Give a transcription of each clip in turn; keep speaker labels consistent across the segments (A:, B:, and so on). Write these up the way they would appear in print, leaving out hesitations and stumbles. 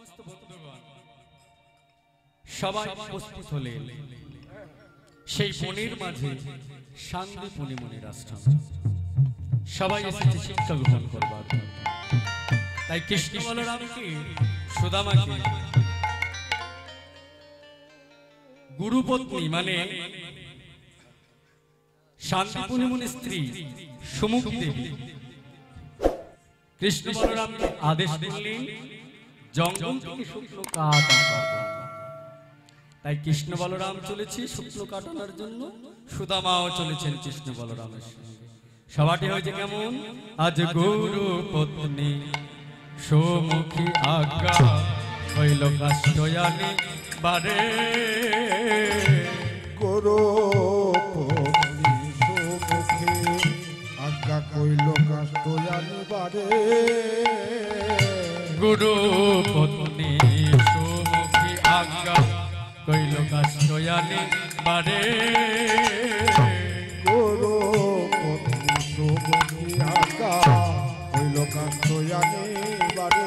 A: সমস্ত বন্ধুগণ সবাই উপস্থিত হলেন সেই বনের মাঝে শান্তিপুনি মুনির আশ্রম। সবাই এসেছে শিক্ষা গ্রহণ করবার। তাই কৃষ্ণ বলরামকে সুদামাকে গুরুপত্নী মানে শান্তিপুনি মুনির স্ত্রী সুমুখী দেবী কৃষ্ণ বলরামকে আদেশ দিলেন জঙ্গল থেকে শুকনো কাঠ আনবার জন্য। তাই কৃষ্ণ বলরাম চলেছে শুকনো কাঠ আনার জন্য, সুদামাও চলেছেন কৃষ্ণ বলরামের সঙ্গে। সবাটি হয়েছে কেমন? আজ গুরু পত্নী সুমুখী আজ্ঞা হইল কাষ্টয়ানি বারে।
B: গুরু পত্নী সুমুখী আজ্ঞা কইল কাষ্টয়ানি বারে।
A: গুরু পত্নী সুমুখী আজ্ঞা কইল কাষ্টয়ানি বারে।
B: গুরু পত্নী সুমুখী আজ্ঞা কইল কাষ্টয়ানি বারে।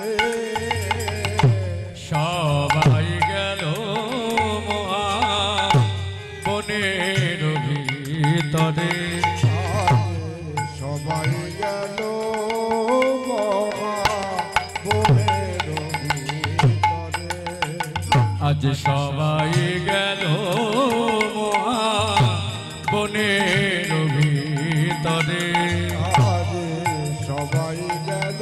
A: সবাই গেল মহা বনের ভিতরে।
B: সবাই গেল বনের ভিতরে।
A: আজ সবাই গেল মহা বনের ভিতরে।
B: আজ সবাই গেল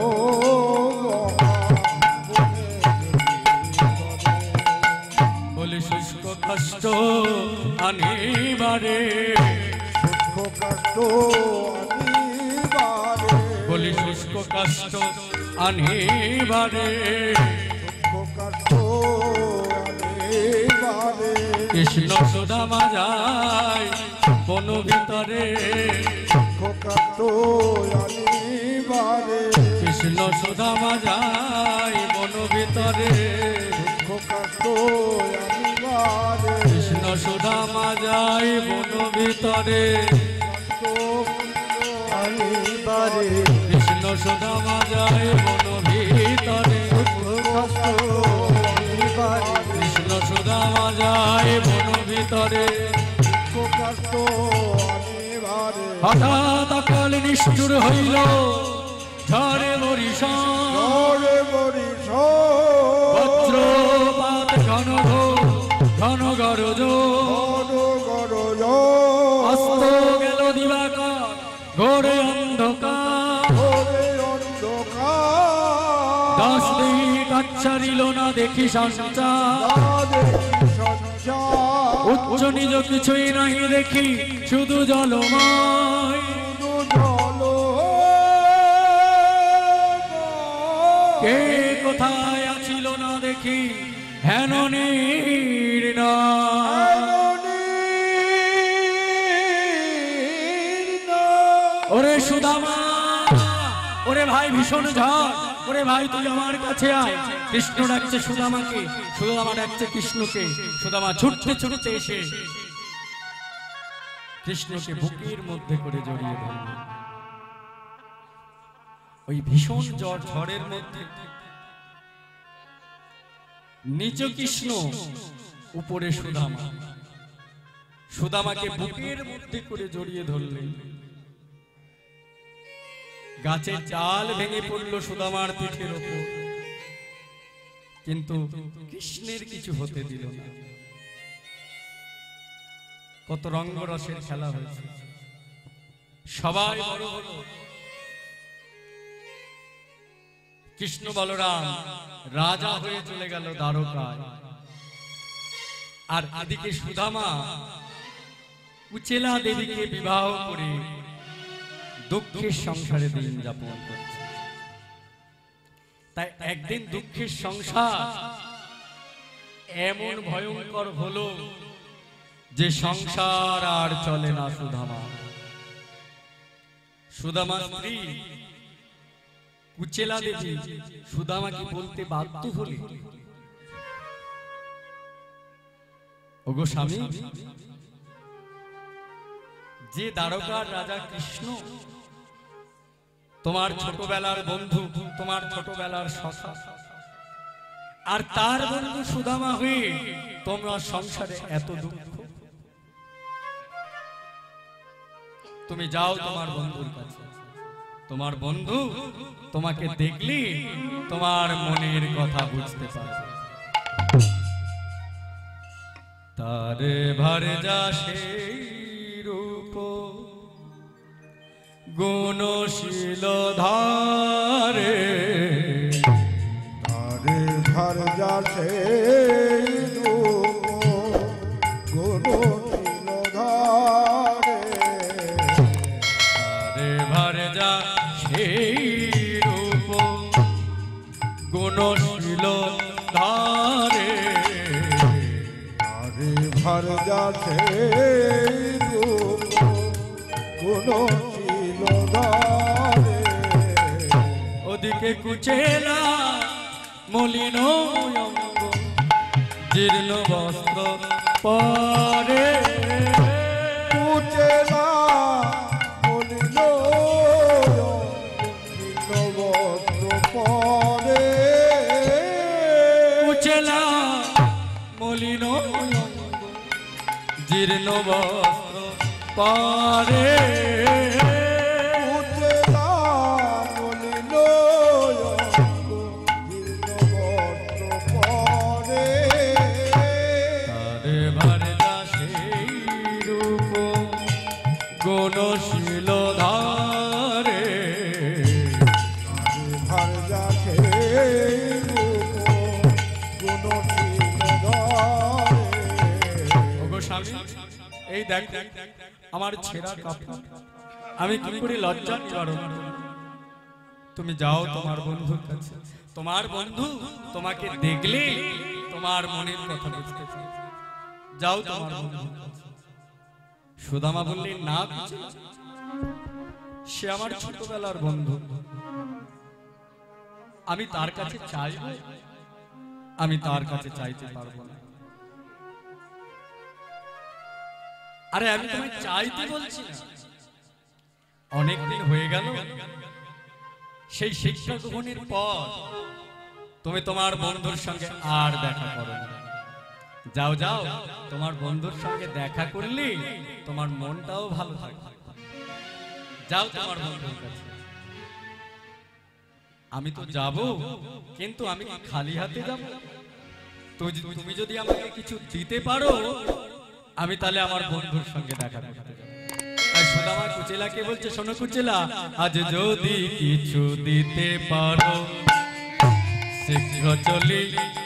A: বলে শুষ্ক কষ্ট আনিবারে।
B: শুষ্ক কাষ্ট আনিবারে।
A: বলে শুষ্ক কষ্ট আনিবারে।
B: শুষ্ক কাষ্ট আনিবারে।
A: কৃষ্ণ সুদামা যায় বন ভিতরে।
B: শুষ্ক কাষ্ট আনিবারে।
A: কৃষ্ণ সুদামা যায় বন ভিতরে।
B: শুষ্ক কাষ্ট আনিবারে।
A: কৃষ্ণ সুদামা যায় বন ভিতরে।
B: আনিবারে।
A: কৃষ্ণ সুদামা যায় বন ভিতরে। কৃষ্ণ সুদামা যায় বন ভিতরে। হঠাৎ অকাল নিষ্ঠুর হইল ঝড়ে বরিশান। বজ্রপাত ঘন ঘন গরজ। অস্ত গেল দিবাকার ঘোরে অন্ধকার। 10 দিন আচ্ছারিল না দেখি সঞ্চার। উচ্চ নিজ কিছুই নাহি দেখি শুধু জলময়। কে কোথায় আছিল না দেখি হেন নির্ণয়। ওরে সুদামা, ওরে ভাই ভীষণ ঝড়, ওরে ভাই তুই আমার কাছে আয়। কৃষ্ণ ডাকছে সুদামাকে, সুদামা ডাকছে কৃষ্ণকে। সুদামা ছুটতে ছুটতে এসে কৃষ্ণকে বুকের মধ্যে করে জড়িয়ে ধরল। ওই ভীষণ ঝড়ের মধ্যে নিচে কৃষ্ণ, উপরে সুদামা। সুদামাকে বুকের মধ্যে করে জড়িয়ে ধরলেন। গাছের ডাল ভেঙে পড়ল সুদামার পিঠের ওপর, কিন্তু কৃষ্ণের কিছু হতে দিল না। কত রঙ্গরসের খেলা হয়েছে, সবাই বড় হলো। কৃষ্ণ বলরাম রাজা হয়ে চলে গেল দ্বারকায়। আর এদিকে সুদামা কুচেলা দেবীকে বিবাহ করে দুঃখের সংসারে দিন যাপন করছে। তাই একদিন দুঃখের সংসার এমন ভয়ঙ্কর হলো যে সংসার আর চলে না। সুদামা স্ত্রী কুচেলা দেবী সুদামাকে বলতে বাধ্য হলে, ওগো স্বামী, যে দ্বারকার রাজা কৃষ্ণ তোমার ছোটবেলার বন্ধু, তোমার ছোটবেলার সখা, আর তার বন্ধু সুদামা হয়ে তোমার সংসারে এত দুঃখ। তুমি যাও তোমার বন্ধুর কাছে, তোমার বন্ধু তোমাকে দেখলি তোমার মনের কথা বুঝতে পারবে। তারে ভারে যা সেই রূপ গুণশীল ধারে,
B: তারে ভার যাচ্ছে গুণশীল ধারে,
A: তারে ভারে যা সেই রূপ গুণশীল ধারে,
B: তারে ভার যাচ্ছে গুণশীল ধারে,
A: ওদিকে কুচেলা মলিন অঙ্গ জীর্ণ বস্ত্র পরে,
B: কুচেলা মলিন বস্ত্র পরে,
A: কুচেলা মলিন অঙ্গ জীর্ণ বস্ত্র পরে,
B: কুচেলা মলিন জীর্ণ বস্ত্র পরে,
A: তারে ভারে যা সেই রূপ গুণশীল ধারে,
B: ভার যাচ্ছে গুণশীল ধারে।
A: ওগো স্বামী, এই দেখ আমার ছেঁড়া কাপড়, আমি কি করে লজ্জা নিবারণ করব? তুমি যাও তোমার বন্ধুর কাছে, তোমার বন্ধু তোমাকে দেখলে তোমার মনের কথা বুঝতে পারবে। যাও তোমার বন্ধুর কাছে। সুদামা বললে না কুচেলা, সে আমার ছোটবেলার বন্ধু, আমি তার কাছে চাইব, আমি তার কাছে চাইতে পারবো না। আরে আমি তোমায় চাইতে বলছি না, অনেকদিন হয়ে গেল সেই শিক্ষা গ্রহণের পর তুমি তোমার বন্ধুর সঙ্গে আর দেখা করো না। যাও যাও, তোমার বন্ধুর সঙ্গে দেখা করলে তোমার মনটাও ভালো থাকবে। যাও তোমার বন্ধুর কাছে। আমি তো যাব, কিন্তু আমি কি খালি হাতে যাব? তুমি যদি আমাকে কিছু দিতে পারো, আমি তাহলে আমার বন্ধুর সঙ্গে দেখা করতে যাব। তাই সুদামা কুচেলাকে বলছে, শোনো কুচেলা, আজ যদি কিছু দিতে পারো শীঘ্র চলে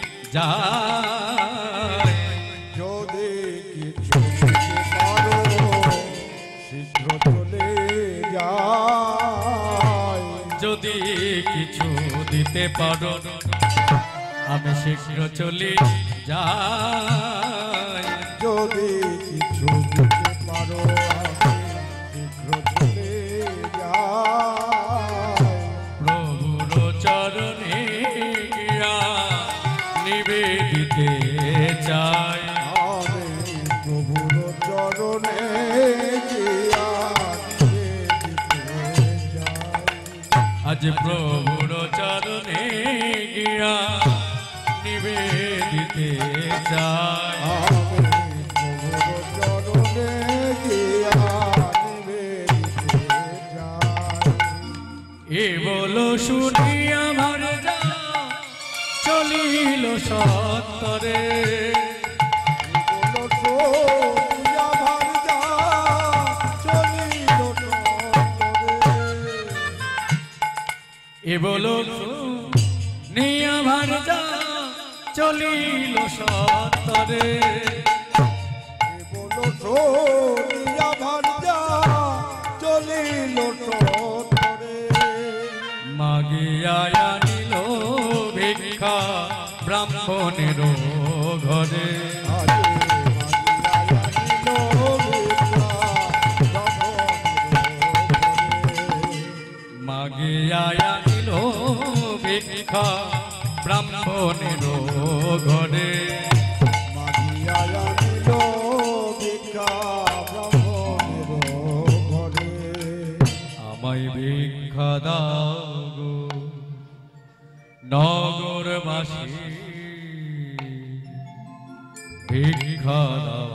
A: যায়,
B: যদি কিছু দিতে পারো শীঘ্র চলে যায়,
A: যদি কিছু দিতে পারো আমি শীঘ্র চলে যাই,
B: যদি কিছু দিতে পারো শীঘ্র চলে যায়,
A: প্রভুর চরণে গিয়া নিবেদিতে চাই,
B: আমি প্রভুর চরণে গিয়া নিবেদিতে যাই,
A: আজ প্রভুর চরণে গিয়া নিবেদিতে চাই,
B: আমি প্রভুর চরণে গিয়া নিবেদিতে যাই।
A: এ বলো শুনি আমার যা চলিল সত্তরে, এ বলো নিয়া ভার যা চলিল সত্তরে, মাগিয়া আনিল ভিক্ষা ব্রাহ্মণের ঘরে, মাগিয়া আনিল ভিক্ষা ব্রাহ্মণের ঘরে, আমায় ভিক্ষা দাও গো নগরবাসী ভিক্ষা দাও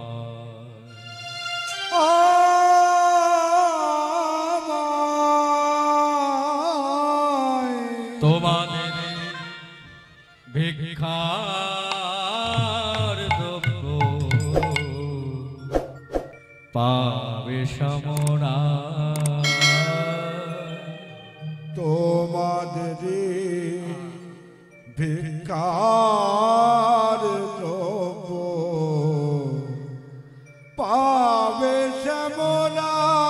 A: আমায়। তোমাদের ভিক্ষার দ্রব্য পাবে সমরা।
B: তোমাদের ভিক্ষার দ্রব্য পাবে শ্যামলা।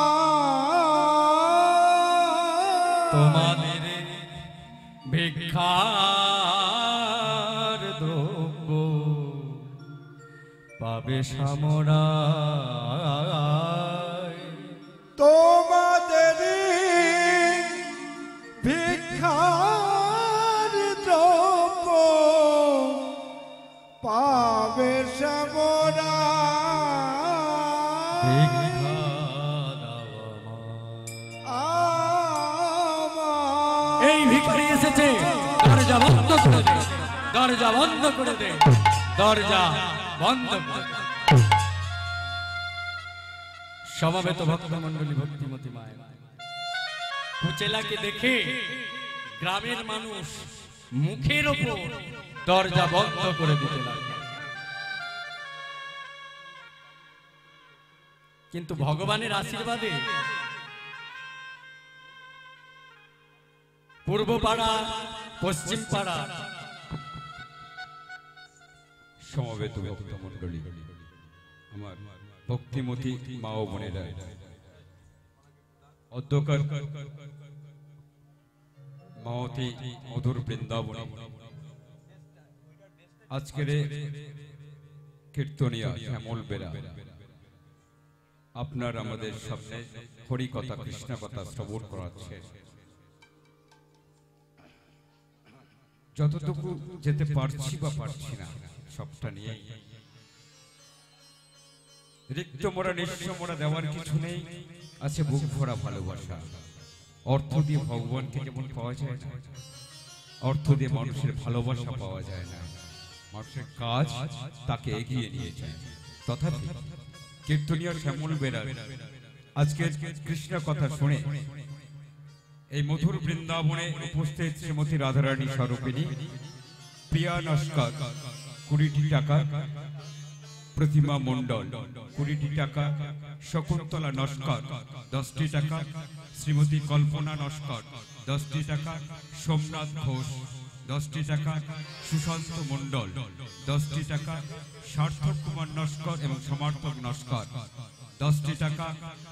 A: তোমাদের ভিক্ষার দ্রব্য পাবে সমরা।
B: তোমাদের ভিক্ষার দ্রব্য পাবে শ্যামলা।
A: এই ভিখারি এসেছে, দরজা বন্ধ করে দে, দরজা বন্ধ করে দে, দরজা বন্ধ করে দে। সমবেত ভক্তমণ্ডলী, ভক্তিমতী মায়ের কুচেলাকে দেখে গ্রামের মানুষ মুখের ওপর দরজা বন্ধ করে দিতে লাগলো। কিন্তু ভগবানের আশীর্বাদে পূর্ব পাড়া, পশ্চিম পাড়া
C: সমবেত ভক্তমণ্ডলী, আমার ভক্তিমতী মা ও বোনেরা, অধ্যকার মাওতি মধুর বৃন্দাবনে আজকের কীর্তনিয়া শ্যামল বেরা আপনার আমাদের সামনে হরি কথা, কৃষ্ণ কথা শ্রবণ করাচ্ছে। যতটুকু যেতে পারছি বা পারছি না, সবটা নিয়ে রিক্ত মোরা নিঃস্ব মোরা দেওয়ার কিছু নেই, আছে বুক ভরা ভালোবাসা। অর্থ দিয়ে ভগবানকে যেমন পাওয়া যায় না, অর্থ দিয়ে মানুষের ভালোবাসা পাওয়া যায় না। মানুষের কাজ তাকে এগিয়ে নিয়ে যায়। তথাপি কীর্তনিয়া শ্যামল বেরা আজকে কৃষ্ণ কথা শুনে এই মধুর বৃন্দাবনে উপস্থিত শ্রীমতী রাধারানী স্বরূপিণী প্রিয়া নস্কর 20টি টাকা, প্রতিমা মণ্ডল 20টি টাকা, শকুন্তলা নস্কর 10টি টাকা, শ্রীমতী কল্পনা নস্কর 10টি টাকা, সোমনাথ ঘোষ 10টি টাকা, সুশান্ত মণ্ডল 10টি টাকা, সার্থক কুমার নস্কর এবং সমার্থক নস্কর 10টি টাকা।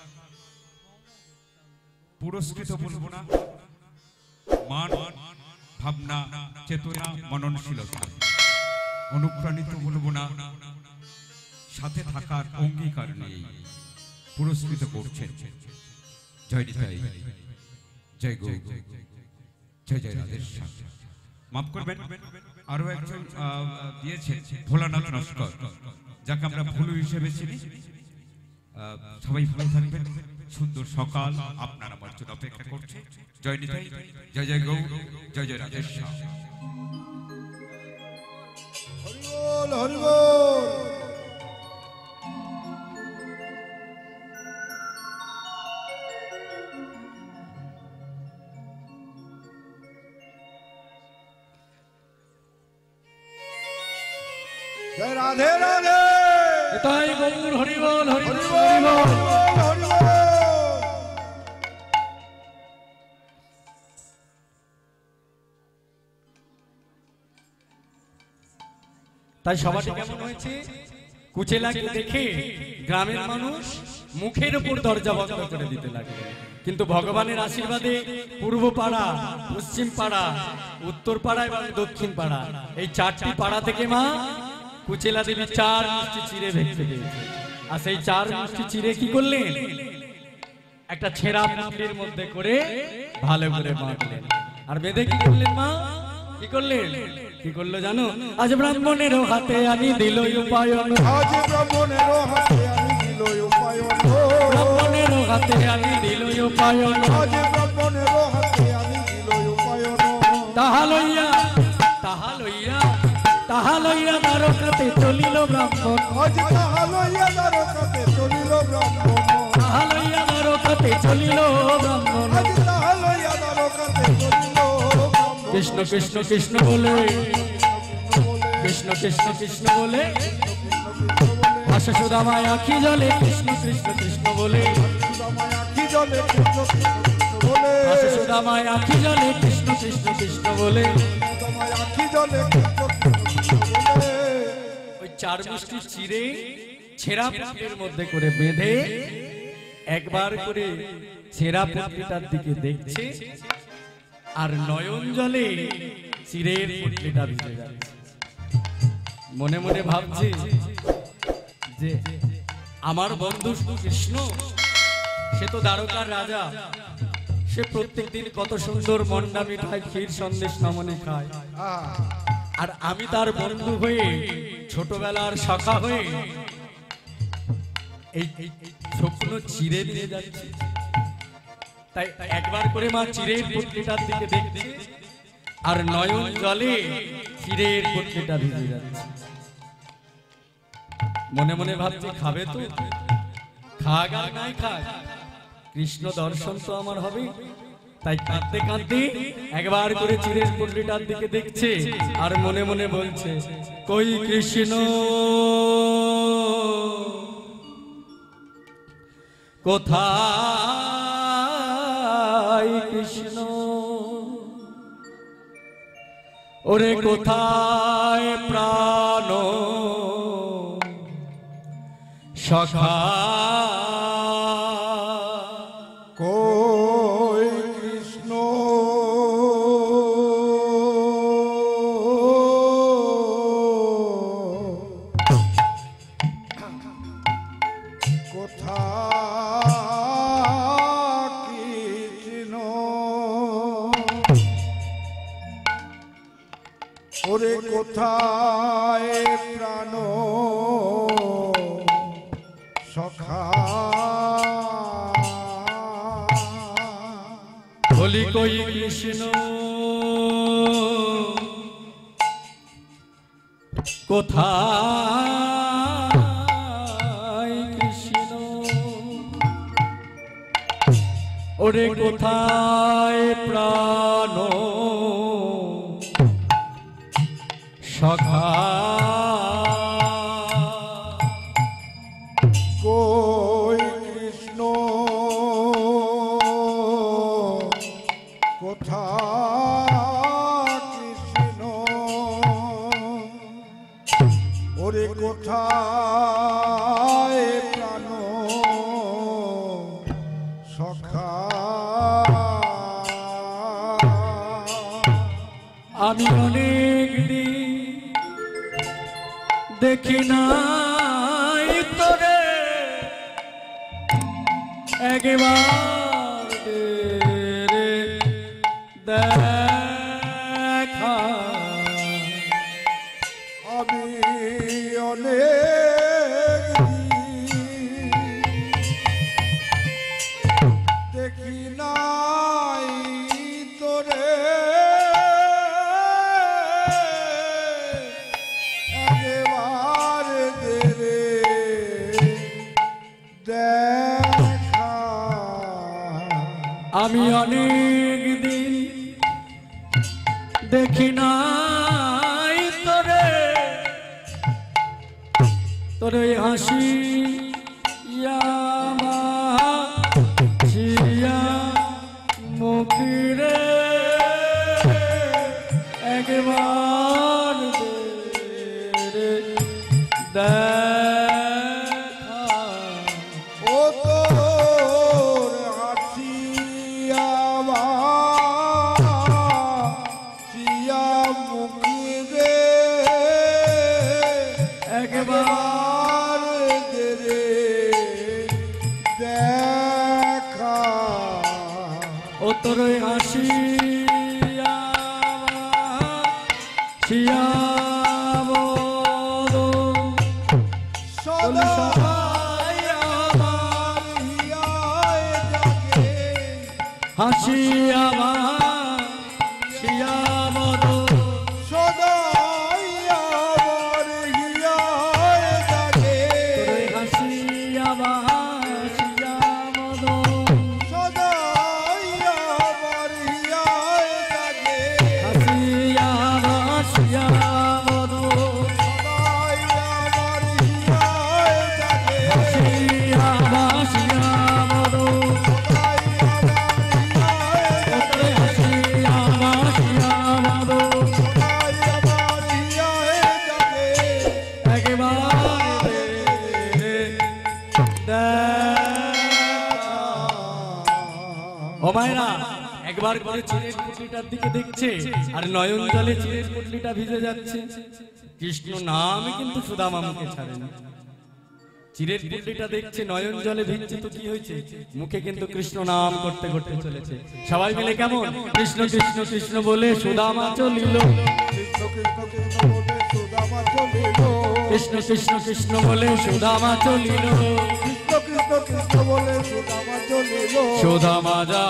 C: পুরস্কৃত বলবো না, মান, ভাবনা, চেতনা, মননশীলতা। অনুপ্রাণিত বলবো না, সাথে থাকার অঙ্গীকার নেই পুরস্কৃত করছেন। জয় নিতাই, জয় গৌ, জয় জয় রাধেশ্যাম। মাফ করবেন, আরো একজন দিয়েছেন ভোলানাথ নস্কর, যাকে আমরা ভুলু হিসেবে চিনি। সবাই ভালো থাকবেন। সুন্দর সকাল আপনার আমার জন্য অপেক্ষা করছে। জয় নিতাই, জয় জয় গৌ, জয় জয় রাধেশ্যাম।
B: হরি বল, হরি বল। জয় রাধে রাধে।
A: তাই গৌর হরি বল, হরি বল,
B: হরি
A: হরি
B: বল,
A: বল।
B: হরি বল।
A: তাই সবাই কেমন হয়েছে? কুচেলাকে দেখে গ্রামের মানুষ মুখের উপর দরজা বন্ধ করে দিতে লাগলো। কিন্তু ভগবানের আশীর্বাদে পূর্ব পাড়া, পশ্চিম পাড়া, উত্তর পাড়া এবং দক্ষিণ পাড়া, এই 4টি পাড়া থেকে মা কুচেলা দেবী 4 মুষ্টি চিড়ে ভেঙে দিয়েছে। আর সেই 4 মুষ্টি চিড়ে কি করলেন? একটা ছেঁড়া মুষ্টির মধ্যে করে ভালো করে বাঁধলেন। আর বেঁধে কি করলেন মা? কি করলেন? কি করলো জানো? আজ ব্রাহ্মণেরও হাতে আনি দিল উপায়ন,
B: আজ ব্রাহ্মণেরও হাতে আনি দিল উপায়ন,
A: ব্রাহ্মণেরও হাতে আনি দিল উপায়ন,
B: আজ ব্রাহ্মণেরও হাতে আনি দিল উপায়ন।
A: তাহা লইয়া, তাহা লইয়া, তাহা লইয়া দ্বারকাতে চলিল ব্রাহ্মণ
B: আজ তাহা লইয়া দ্বারকাতে চলিল ব্রাহ্মণ
A: তাহা লইয়া দ্বারকাতে চলিল ব্রাহ্মণ
B: আজ তাহা লইয়া দ্বারকাতে চলিল ব্রাহ্মণ
A: কৃষ্ণ কৃষ্ণ কৃষ্ণ বলে কৃষ্ণ কৃষ্ণ কৃষ্ণ বলে আশা সুদামায় আখি জলে কৃষ্ণ কৃষ্ণ কৃষ্ণ বলে
B: সুদামায় আখি জলে কৃষ্ণ কৃষ্ণ বলে
A: আশা সুদামায় আখি জলে কৃষ্ণ কৃষ্ণ কৃষ্ণ বলে
B: সুদামায় আখি জলে কৃষ্ণ কৃষ্ণ বলে
A: ওই চার মুষ্টি চিরে ছেঁড়া পুঁটলির মধ্যে করে বেঁধে একবার করে ছেঁড়া পুঁটলিটার দিকে দেখছে আর নয়ন জলে চিরের পুঁটলিটা ভিজে যাচ্ছে মনে মনে ভাবছে যে আমার বন্ধু কৃষ্ণ সে তো দ্বারকার রাজা সে প্রত্যেকদিন কত সুন্দর মন্ডা মিঠাই ক্ষীর সন্দেশ নমনে খায় আর আমি তার বন্ধু হয়ে ছোটবেলার শাখা হয়ে এই স্বপ্ন চিরে নিয়ে যাচ্ছি তাই একবার করে মা চিরের পুটলিটার দিকে দেখছে আর নয়ন জলে চিরের পুটলিটা ভিজে যাচ্ছে মনে মনে ভাবছে খাবে তো খাক আর নাই খাক কৃষ্ণ দর্শন তো আমার হবে তাই কাঁদতে কাঁদতে একবার করে চিরের পুটলিটার দিকে দেখছে আর মনে মনে বলছে কই কৃষ্ণ কোথায় কৃষ্ণ ওরে কোথায় প্রাণ সখা
B: কই কৃষ্ণ কোথা কৃষ্ণ ওরে কোথায় প্রাণ সখা
A: বলি কই কৃষ্ণ কোথায় কৃষ্ণ ওরে কোথায় প্রাণ সখা
B: কই কৃষ্ণ কোথা কৃষ্ণ ওরে কোথায় প্রাণ সখা
A: আমি অনেক দিন দেখি নাই তোরে একবার রে দেখা
B: আমি অনেক দেখি নাই তোরে একবার দেরে দেখা
A: আমি অনেক দিন দেখি নাই তোরে তোরে হাসি মুখিরে একবার দেখা
B: ও তোর হাসিয়া সিয়া মুখি রে একবার দে রে দেখা
A: ও তোর হাসি
B: সদাই আমার হিয়ায় জাগে
A: হাসি আমার শিয়াবদ
B: সদাই
A: মায়েরা একবার করে চিরের পুটলিটার দিকে দেখছে আর নয়ন জলে চিরের পুটলিটা ভিজে যাচ্ছে। কৃষ্ণ নামই কিন্তু সুদামা মুখে ছাড়েনি। চিরের পুটলিটা দেখছে নয়ন জলে ভিজছে, তো কি হয়েছে? মুখে কিন্তু কৃষ্ণ নাম করতে করতে চলেছে। সবাই মিলে কেমন কৃষ্ণ কৃষ্ণ কৃষ্ণ বলে সুদামা চলিল,
B: কৃষ্ণ কৃষ্ণ কৃষ্ণ বলে সুদামা চলিল,
A: কৃষ্ণ কৃষ্ণ কৃষ্ণ বলে সুদামা চলিল,
B: কৃষ্ণ কৃষ্ণ কৃষ্ণ বলে সুদামা চলিল,
A: সুদামা যা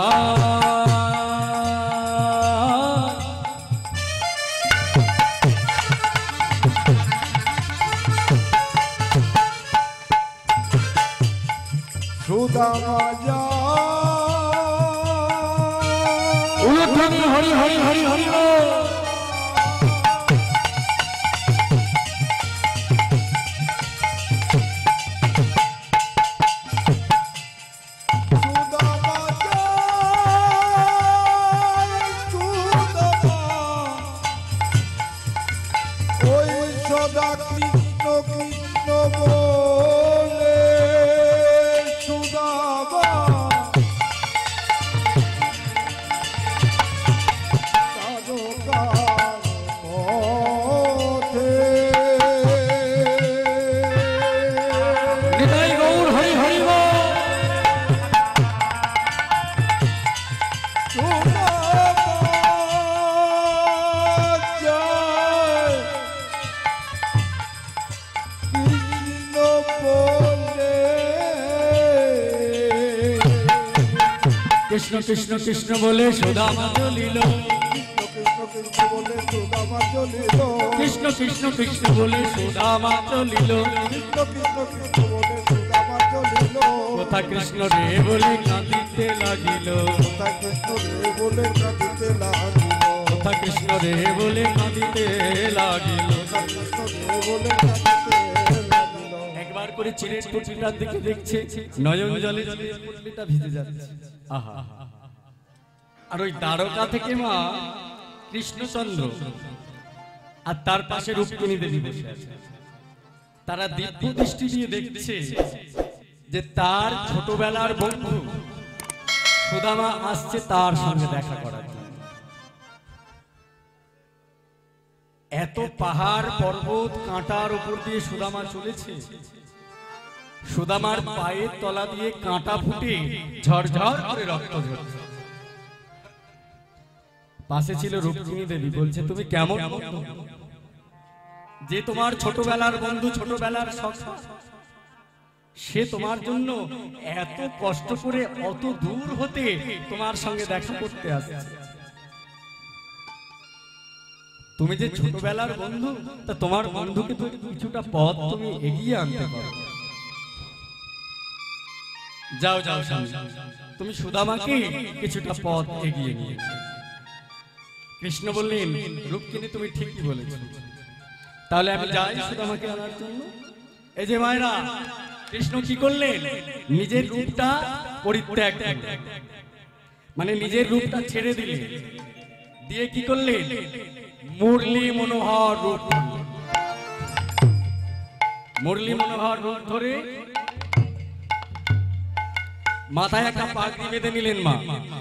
B: সুদামা যা
A: উলুধ্বনি হরি হরি হরি হরি বল।
B: সুদামা যা সুদামা ওই সদা কৃষ্ণ কৃষ্ণ বলে সুদামা তারকার পথে
A: নিতাই গৌর হরি হরি বল। কৃষ্ণ কৃষ্ণ কৃষ্ণ বলে সুদামা চলিল, কৃষ্ণ কৃষ্ণ কৃষ্ণ বলে সুদামা চলিল, কোথা কৃষ্ণ রে বলে কাঁদিতে লাগিল, কোথা কৃষ্ণ রে বলে কাঁদিতে লাগিল। একবার করে চিরের পুটলিটার দিকে দেখছে, নয়ন জলে চিরের পুটলিটা ভিজে যাচ্ছে। আহা, আর ওই দ্বারকা থেকে মা কৃষ্ণচন্দ্র আর তার পাশে রুক্মিণী দেবী বসে আছে। তারা দিব্য দৃষ্টি দিয়ে দেখছে যে তার ছোটবেলার বন্ধু সুদামা আসছে তার সঙ্গে দেখা করার জন্য। এত পাহাড় পর্বত কাঁটার উপর দিয়ে সুদামা চলেছে, সুদামার পায়ের তলা দিয়ে কাঁটা ফুটে ঝরঝর করে রক্ত ঝরছে। পাশে ছিল রুক্মিণী দেবী, বলছে তুমি কেমন বন্ধু? যে তোমার ছোটবেলার বন্ধু, ছোটবেলার সখা, সে তোমার জন্য এত কষ্ট করে অত দূর হতে তোমার সঙ্গে দেখা করতে আসছে। তুমি যে ছোটবেলার বন্ধু, তা তোমার বন্ধুকে তো কিছুটা পথ তুমি এগিয়ে আনতে পারো। যাও যাও স্বামী, তুমি সুদামাকে কিছুটা পথ এগিয়ে নিয়ে। কৃষ্ণ বললেন, রুক্মিণী তুমি ঠিকই বলেছো, তাহলে আমি যাই সুদামাকে আনার জন্য। এই যে মায়েরা, কৃষ্ণ কি করলেন? নিজের রূপটা পরিত্যাগ করলেন, মানে নিজের রূপটা ছেড়ে দিলেন, দিয়ে কি করলেন? মুরলী মনোহর রূপ, মুরলী মনোহর রূপ ধরে মাথায় একটা পাগড়ি বেঁধে নিলেন মা।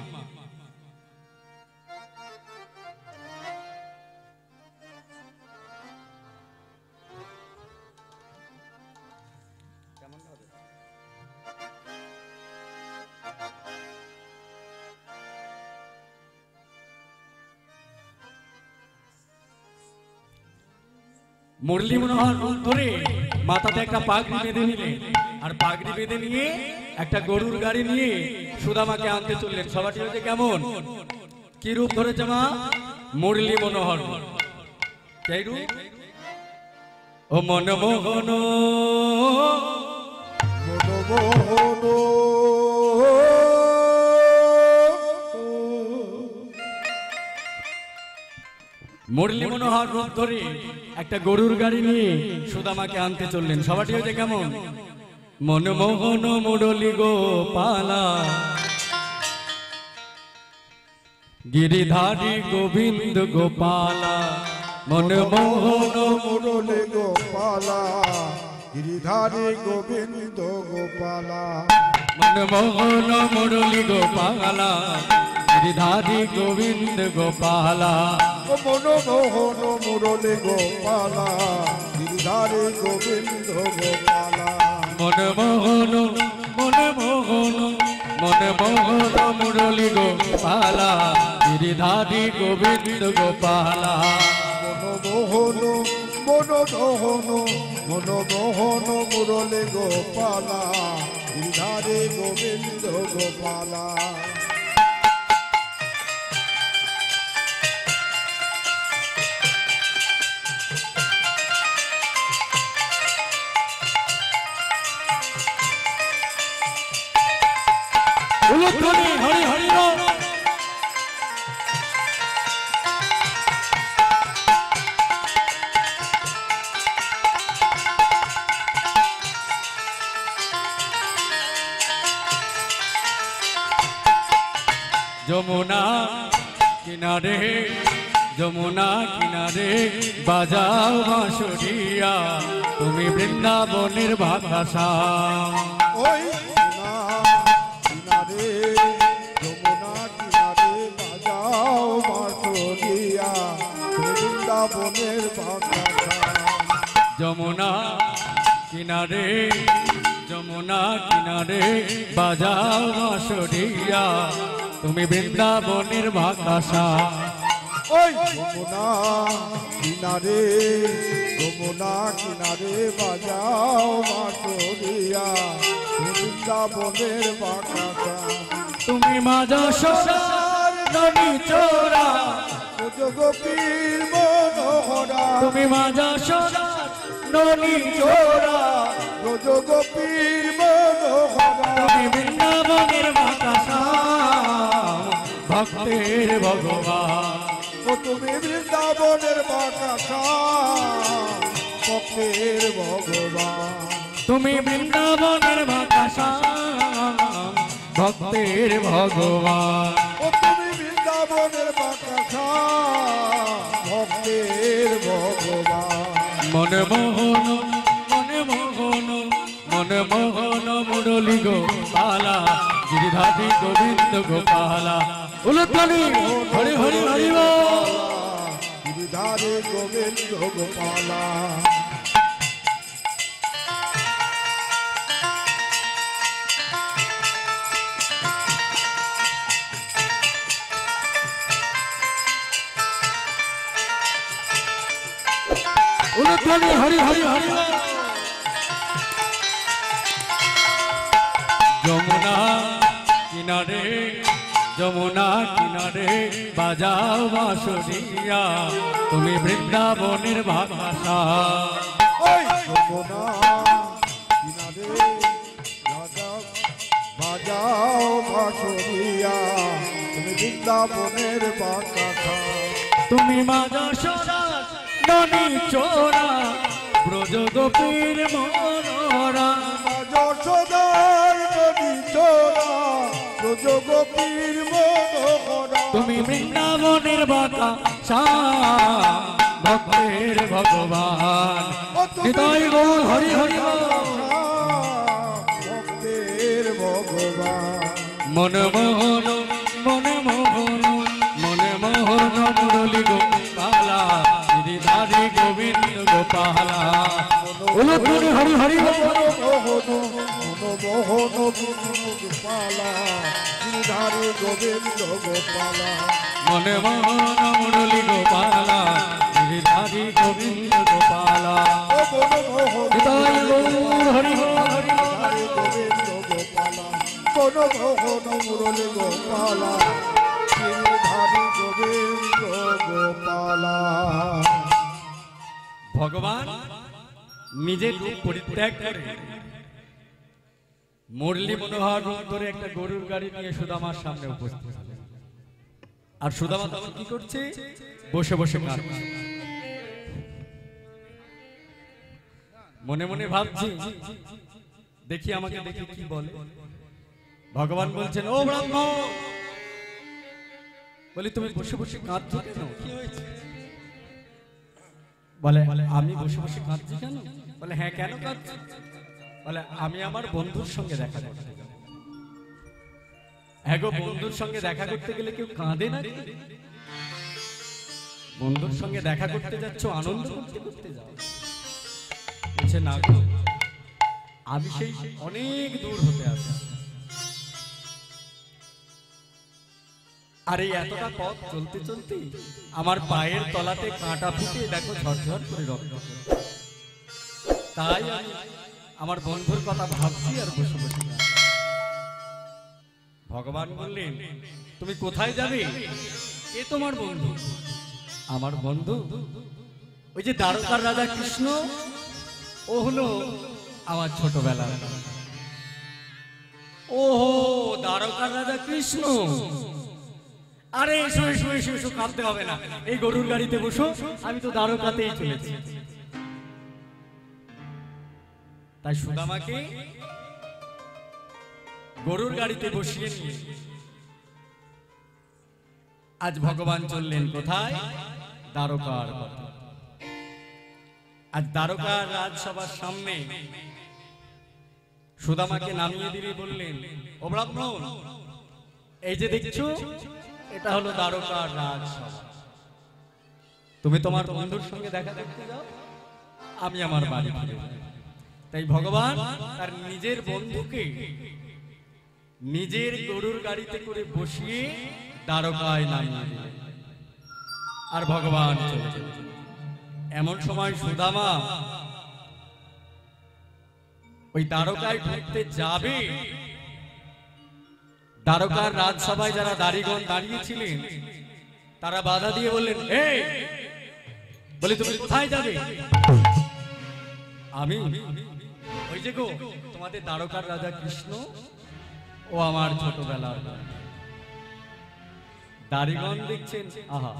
A: মুরলী মনোহর রূপ ধরে মাথাতে একটা পাগড়ি বেঁধে নিলেন, আর পাগড়ি বেঁধে নিয়ে একটা গরুর গাড়ি নিয়ে সুদামাকে আনতে চললেন। সবাই হচ্ছে কেমন, কি রূপ ধরেছে মা? মুরলী মনোহর। সেই রূপ ও মনমোহন মুরলী মনোহর রূপ ধরে একটা গরুর গাড়ি নিয়ে সুদামাকে আনতে চললেন। সবাই হচ্ছে কেমন, মনমোহন মুরলী গোপালা, গিরিধারী গোবিন্দ গোপালা, মনমোহন
B: মুরলী গোপালা, গিরিধারী গোবিন্দ গোপালা
A: মনমোহন মুরলী গোপালা গিরিধারী গোবিন্দ গোপালা
B: ও মনমোহন মুরলী গোপালা গিরিধারী গোবিন্দ গোপালা
A: মনমোহন মনমোহন মনমোহন মুরলী গোপালা গিরিধারী গোবিন্দ গোপালা
B: মনমোহন মনমোহন মনমোহন মুরলী গোপালা গিরিধারী গোবিন্দ গোপালা
A: উলুধ্বনি হরি হরি রাম যমুনা কিনারে যমুনা কিনারে বাজাও বাঁশুরিয়া তুমি বৃন্দাবনের বাতাসা
B: ওই কিনারে যমুনা কিনারে বাজাও বাঁশুরিয়া বৃন্দাবনের বাগাছা
A: যমুনা কিনারে যমুনা কিনারে বাজাও বাঁশুরিয়া তুমি বৃন্দাবনের বাতাসা
B: ওই যমুনা কিনারে যমুনা কিনারে বাজাও বাঁশুরিয়া বৃন্দাবনের বাগাছা
A: তুমি মাজা সোনার ননি চোরা
B: গোপীর মনোহরা
A: তুমি মাজা সোনার ননি চোরা
B: গোপীর মনোহরা
A: তুমি বৃন্দাবনের বাতাসা ভক্তের ভগবান
B: ও তুমি বৃন্দাবনের বাগাছা ভক্তের ভগবান
A: তুমি বৃন্দাবনের বাতাসা ভক্তের ভগবান
B: ও তুমি বৃন্দাবনের বাগাছা ভক্তের ভগবান
A: মনমোহন মনমোহন মনমোহন মুরলী গোপালা গিরিধারী গোবিন্দ গোপালা উলুধ্বনি হরি হরি হরি বল
B: গিরিধারী গোবিন্দ গোপালা
A: উলুধ্বনি হরি হরি হরি বল যমুনা কিনারে যমুনা কিনারে বাজাও বাঁশুরিয়া তুমি বৃন্দাবনের বাতাসা
B: ওই যমুনা কিনারে বাজাও বাঁশুরিয়া তুমি বৃন্দাবনের বাগাছা
A: তুমি মাজা সোনার ননি চোরা ব্রজ গোপীর মনোরা
B: যশোদার নদী চোরা গোপীর মনোহরা
A: তুমি বৃন্দাবনের বাতাসা ভক্তের ভগবান নিতাই গৌর হরি হরি বল
B: ভক্তের ভগবান
A: মনমোহন মনমোহন মনমোহন মুরলী গোপালা গিরিধারী গোবিন্দ গোপালা উলুধ্বনি হরি হরি বল
B: মনোমোহন গোপালা গিরিধারী গোবিন্দ গোপালা
A: মনমোহন মুরলী গোপালা গিরিধারী গোবিন্দ গোপালা নিতাই গৌর হরি হরি
B: গিরিধারী গোবিন্দ গোপালা মনোমোহন মুরলী গোপালা গিরিধারী গোবিন্দ গোপালা
A: ভগবান নিজের রূপ পরিত্যাগ করে মুরলী মনোহর রূপ ধরে একটা গরুর গাড়ি নিয়ে সুদামার সামনে উপস্থিত হলেন। আর সুদামা তখন কি করছে? বসে বসে কাঁদছে। মনে মনে ভাবছি দেখি আমাকে দেখি কি বলে। ভগবান বলছেন, ও ব্রাহ্মণ, বলি তুমি বসে বসে কাঁদছো কেন? কি হয়েছে? বলে আমি বসে বসে কাঁদছি কেন? বলে হ্যাঁ, কেন কাঁদছি? বলে আমি আমার বন্ধুর সঙ্গে দেখা করতে যাব। হ্যাঁ গো, বন্ধুর সঙ্গে দেখা করতে গেলে কেউ কাঁদে না? বন্ধুর সঙ্গে দেখা করতে যাচ্ছ আনন্দ করতে করতে যাও। বলছে না গো, আমি সেই অনেক দূর হতে আসি, আর এই এতটা পথ চলতে চলতে আমার পায়ের তলাতে কাঁটা ফুটে দেখো ঝরঝর করে রক্ত পড়ছে। তাই আমি আমার বন্ধুর কথা ভাবছি আর বসে বসে কাঁদছি। ভগবান বললেন তুমি কোথায় যাবে? কে তোমার বন্ধু? আমার বন্ধু ওই যে দ্বারকার রাজা কৃষ্ণ, ও হলো আমার ছোটবেলা। ওহো, দ্বারকার রাজা কৃষ্ণ। আরে এসো এসো এসো এসো, কাঁদতে হবে না, এই গরুর গাড়িতে বসো, আমি তো দ্বারকাতেই চলেছি। তাই সুদামাকে গরুর গাড়িতে বসিয়ে নিয়ে আজ ভগবান চললেন কোথায়? দ্বারকার পথে। আজ দ্বারকার রাজসভার সামনে সুদামাকে নামিয়ে দিয়ে বললেন, ও ব্রাহ্মণ, এই যে দেখছো এটা হলো দ্বারকার রাজসভা। তুমি তোমার বন্ধুর সঙ্গে দেখা করতে যাও, আমি আমার বাড়ি ফিরে যাই। তাই ভগবান তার নিজের বন্ধুকে নিজের গরুর গাড়িতে করে বসিয়ে দ্বারকায় নামিয়ে দিলেন, আর ভগবান চলে গেলেন। এমন সময় সুদামা ওই দ্বারকায় ঢুকতে যাবে, দ্বারকার রাজসভায় যারা দাড়িগণ দাঁড়িয়েছিলেন তারা বাধা দিয়ে বললেন, এই বলে তুমি কোথায় যাবে? আমি ওই যে গো তোমাদের দ্বারকার রাজা কৃষ্ণ, ও আমার ছোটবেলার বন্ধু। দাড়িগণ দেখছেন, আহা,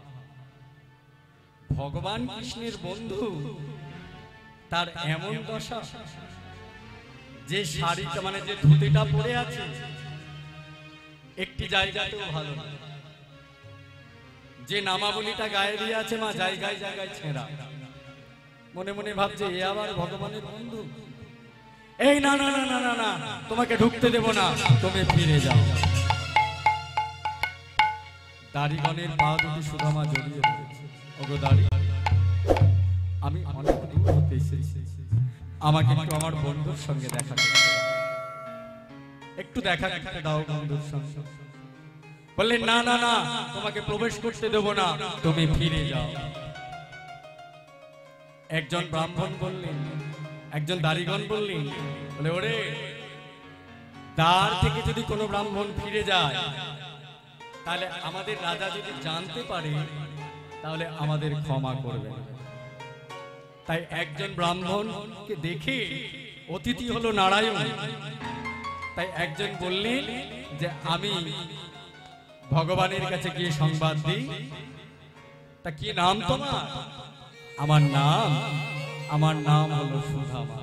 A: ভগবান কৃষ্ণের বন্ধু, তার এমন দশা যে শাড়িটা মানে যে ধুতিটা পরে আছে একটি জায়গাতেও ভালো না, যে নামাবলিটা গায়ে দিয়ে আছে মা জায়গায় জায়গায় ছেঁড়া। মনে মনে ভাবছে এ আবার ভগবানের বন্ধু। এই না না না না না না, তোমাকে ঢুকতে দেব না, তুমি ফিরে যাও। দাড়িগণের পা দুটি সুদামা জড়িয়ে ধরেছে। ওগো দাড়ি, আমি অনেক দূর হতে এসেছি, আমাকে একটু আমার বন্ধুর সঙ্গে দেখা করতে দাও, একটু দেখা করতে দাও বন্ধুর সঙ্গে। বললেন না না না, তোমাকে প্রবেশ করতে দেব না, তুমি ফিরে যাও। একজন ব্রাহ্মণ বললেন, একজন দাড়িগণ বললেন, বলে ওরে, দ্বার থেকে যদি কোনো ব্রাহ্মণ ফিরে যায় তাহলে আমাদের রাজা যদি জানতে পারে তাহলে আমাদের ক্ষমা করবে। তাই একজন ব্রাহ্মণকে দেখে, অতিথি হলো নারায়ণ, তাই একজন বললেন যে আমি ভগবানের কাছে গিয়ে সংবাদ দিই। তা কি নাম তোমার? আমার নাম হলো সুদামা।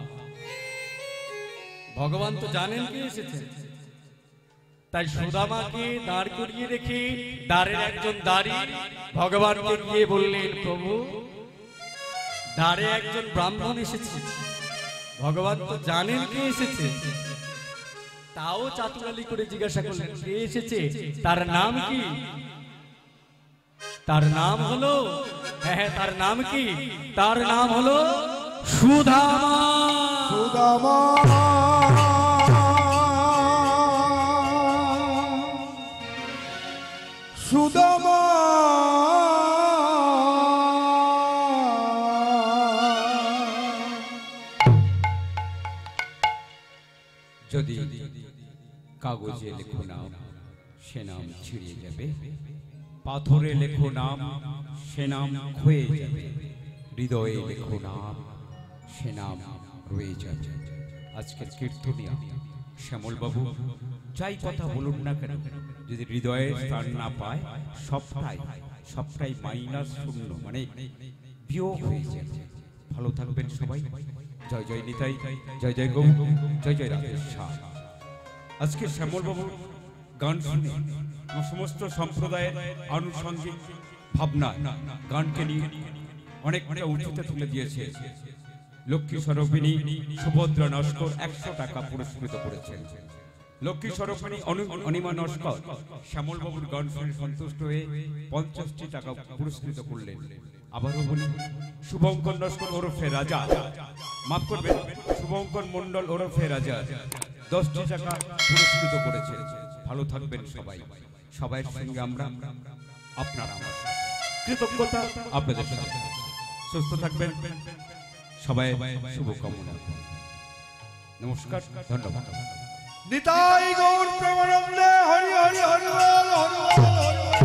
A: ভগবান তো জানেন কে এসেছে, তাই সুদামাকে দাঁড় করিয়ে রেখে দ্বারের একজন দাঁড়ি ভগবানকে গিয়ে বললেন, প্রভু, দ্বারে একজন ব্রাহ্মণ এসেছে। ভগবান তো জানেন কে এসেছে, তাও চাতুরালি করে জিজ্ঞাসা করলেন কে এসেছে, তার নাম কি? তার নাম হলো, হ্যাঁ তার নাম কি? তার নাম হলো সুদামা।
B: সুদামা সুদামা
C: যদি কাগজে লেখো নাম, সে নাম ছিঁড়ে যাবে, পাথরে লেখো নাম, সে নাম ক্ষয়ে যাবে, হৃদয়ে লেখো নাম, সে নাম রয়ে যাবে। আজকের কীর্তনিয়া শ্যামল বাবু যাই কথা বলুন না কেন, যদি হৃদয়ে স্থান না পায় সবটাই মাইনাস শূন্য, মানে বিয়োগ হয়ে যাবে। ভালো থাকবেন সবাই। জয় জয় নিতাই, জয় জয় গৌ, জয় জয় রাধেশ্বর। আজকে শ্যামল বাবুর গান শুনে সমস্ত সম্প্রদায়ের আনুষঙ্গিক ভাবনা গানকে নিয়ে অনেকটা উঁচুতে তুলে দিয়েছে। লক্ষ্মী স্বরূপিণী সুভদ্রা নস্কর 100 টাকা পুরস্কৃত করেছেন। লক্ষ্মী স্বরূপিণী অনিমা নস্কর শ্যামলবাবুর গান শুনে সন্তুষ্ট হয়ে 50টি টাকা পুরস্কৃত করলেন। আবারও বলি, শুভঙ্কর নস্কর ওরফে রাজা, মাফ করবেন, শুভঙ্কর মন্ডল ওরফে রাজা 10টি টাকা পুরস্কৃত করেছেন। ভালো থাকবেন সবাই, সবাইয়ের সঙ্গে আমরা, আপনারা আমার কৃতজ্ঞতা আপনাদের সাথে। সুস্থ থাকবেন সবাই, শুভকামনা। নমস্কার, ধন্যবাদ।
B: নিতাই গৌর প্রেমানন্দে হরি হরি হরি বল, হরি বল, হরি বল।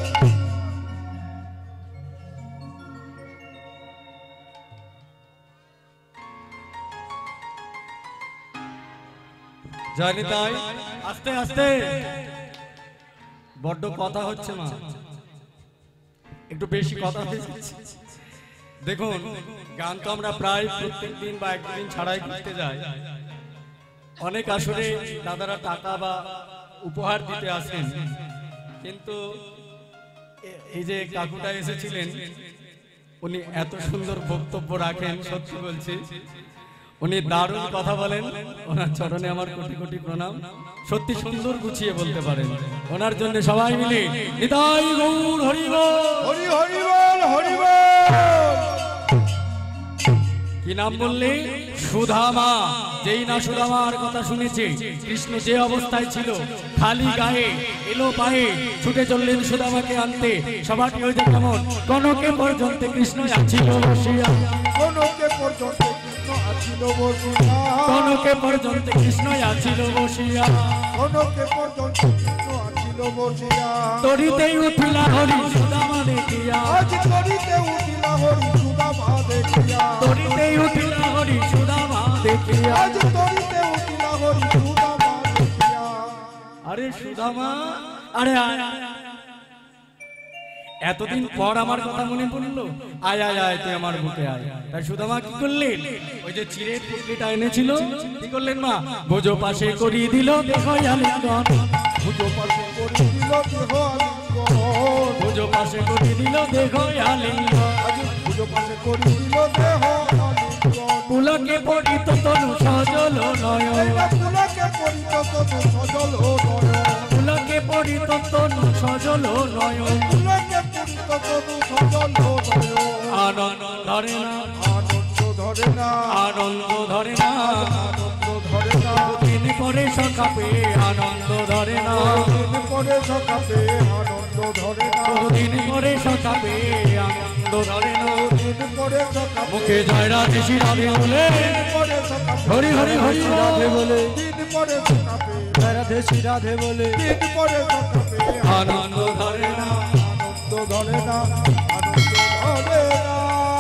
A: জানি তাই, আস্তে আস্তে, বড্ড কথা হচ্ছে মা, একটু বেশি কথা হয়ে যাচ্ছে। দেখুন, গান তো আমরা প্রায় প্রত্যেক দিন বা একদিন ছাড়াই করতে যাই। অনেক আসরে দাদারা টাকা বা উপহার দিতে আসেন, কিন্তু এই যে কাকুটা এসেছিলেন, উনি এত সুন্দর বক্তব্য রাখেন, সত্যি বলছি উনি দারুণ কথা বলেন। ওনার চরণে আমার কোটি কোটি প্রণাম। সত্যি সুন্দর গুছিয়ে বলতে পারেন। ওনার জন্য সবাই মিলে নিতাই গৌর হরি বল,
B: হরি হরি বল, হরি বল।
A: কি নাম বললে? সুধামা। যেই না সুধামার কথা শুনেছে, কৃষ্ণ যে অবস্থায় ছিল, খালি গায়ে এলো পায়ে ছুটে চললেন সুধামাকে আনতে। সবাটি হয়েছে কেমন? কনকে পর্যন্ত কৃষ্ণ আছিল বসিয়া,
B: কনকে পর্যন্ত কৃষ্ণ আছিল বসিয়া,
A: কনকে পর্যন্ত কৃষ্ণ আছিল বসিয়া,
B: কনকে পর্যন্ত কৃষ্ণ আছিল বসিয়া।
A: তরিতেই উঠিলা হরি সুধামা দেখিয়া,
B: আজ তরিতে উঠিলা হরি সুদামা দেখিয়া,
A: তরিতেই উঠিলা হরি সুধামা দেখিয়া।
B: আজ তরিতে উঠিলা হরি সুদামা দেখিয়া।
A: আরে সুধামা, আরে আয় আয়, আয়। এতদিন পর আমার কথা মনে পড়লো। আয় আয় আয়, তুই আমার বুকে আয়। তাই সুধামা কি করলেন? ওই যে চিড়ের পুটলিটা এনেছিল, কি করলেন মা? ভোজো পাশে করিয়ে দিল দেহ আলিঙ্গন,
B: পুজো পাশে করি দিল দেহ আলিঙ্গন,
A: ভোজো পাশে করিয়ে দিল দেহ আলিঙ্গন।
B: আজ পুজো পাশে করি দিল দেহ আলিঙ্গন।
A: পুলকে পড়িত তনু সজল নয়ন,
B: পুলকে পরিত তনু সজল নয়ন,
A: পুলকে পড়িত তনু সজল নয়ন।
B: পুলকে পরিত তনু সজল নয়ন।
A: আনন্দ ধরে না,
B: আনন্দ ধরে না,
A: আনন্দ ধরে না,
B: আনন্দ ধরে না।
A: দিন পরে সকাপে আনন্দ ধরে না,
B: দিন পরে সকাপে আনন্দ ধরে না,
A: দিন পরে সকাপে আনন্দ ধরে না।
B: দিন পরে সকাপে
A: মুখে জয় রাধে শ্রী রাধে বলে,
B: পরে সকাপে
A: হরি হরি হরি রাধে বলে,
B: দিন পরে সকাপে
A: রাধে শ্রী রাধে বলে,
B: দিন পরে সকাপে
A: আনন্দ ধরে না,
B: আনন্দ ধরে না, আনন্দ ধরে না।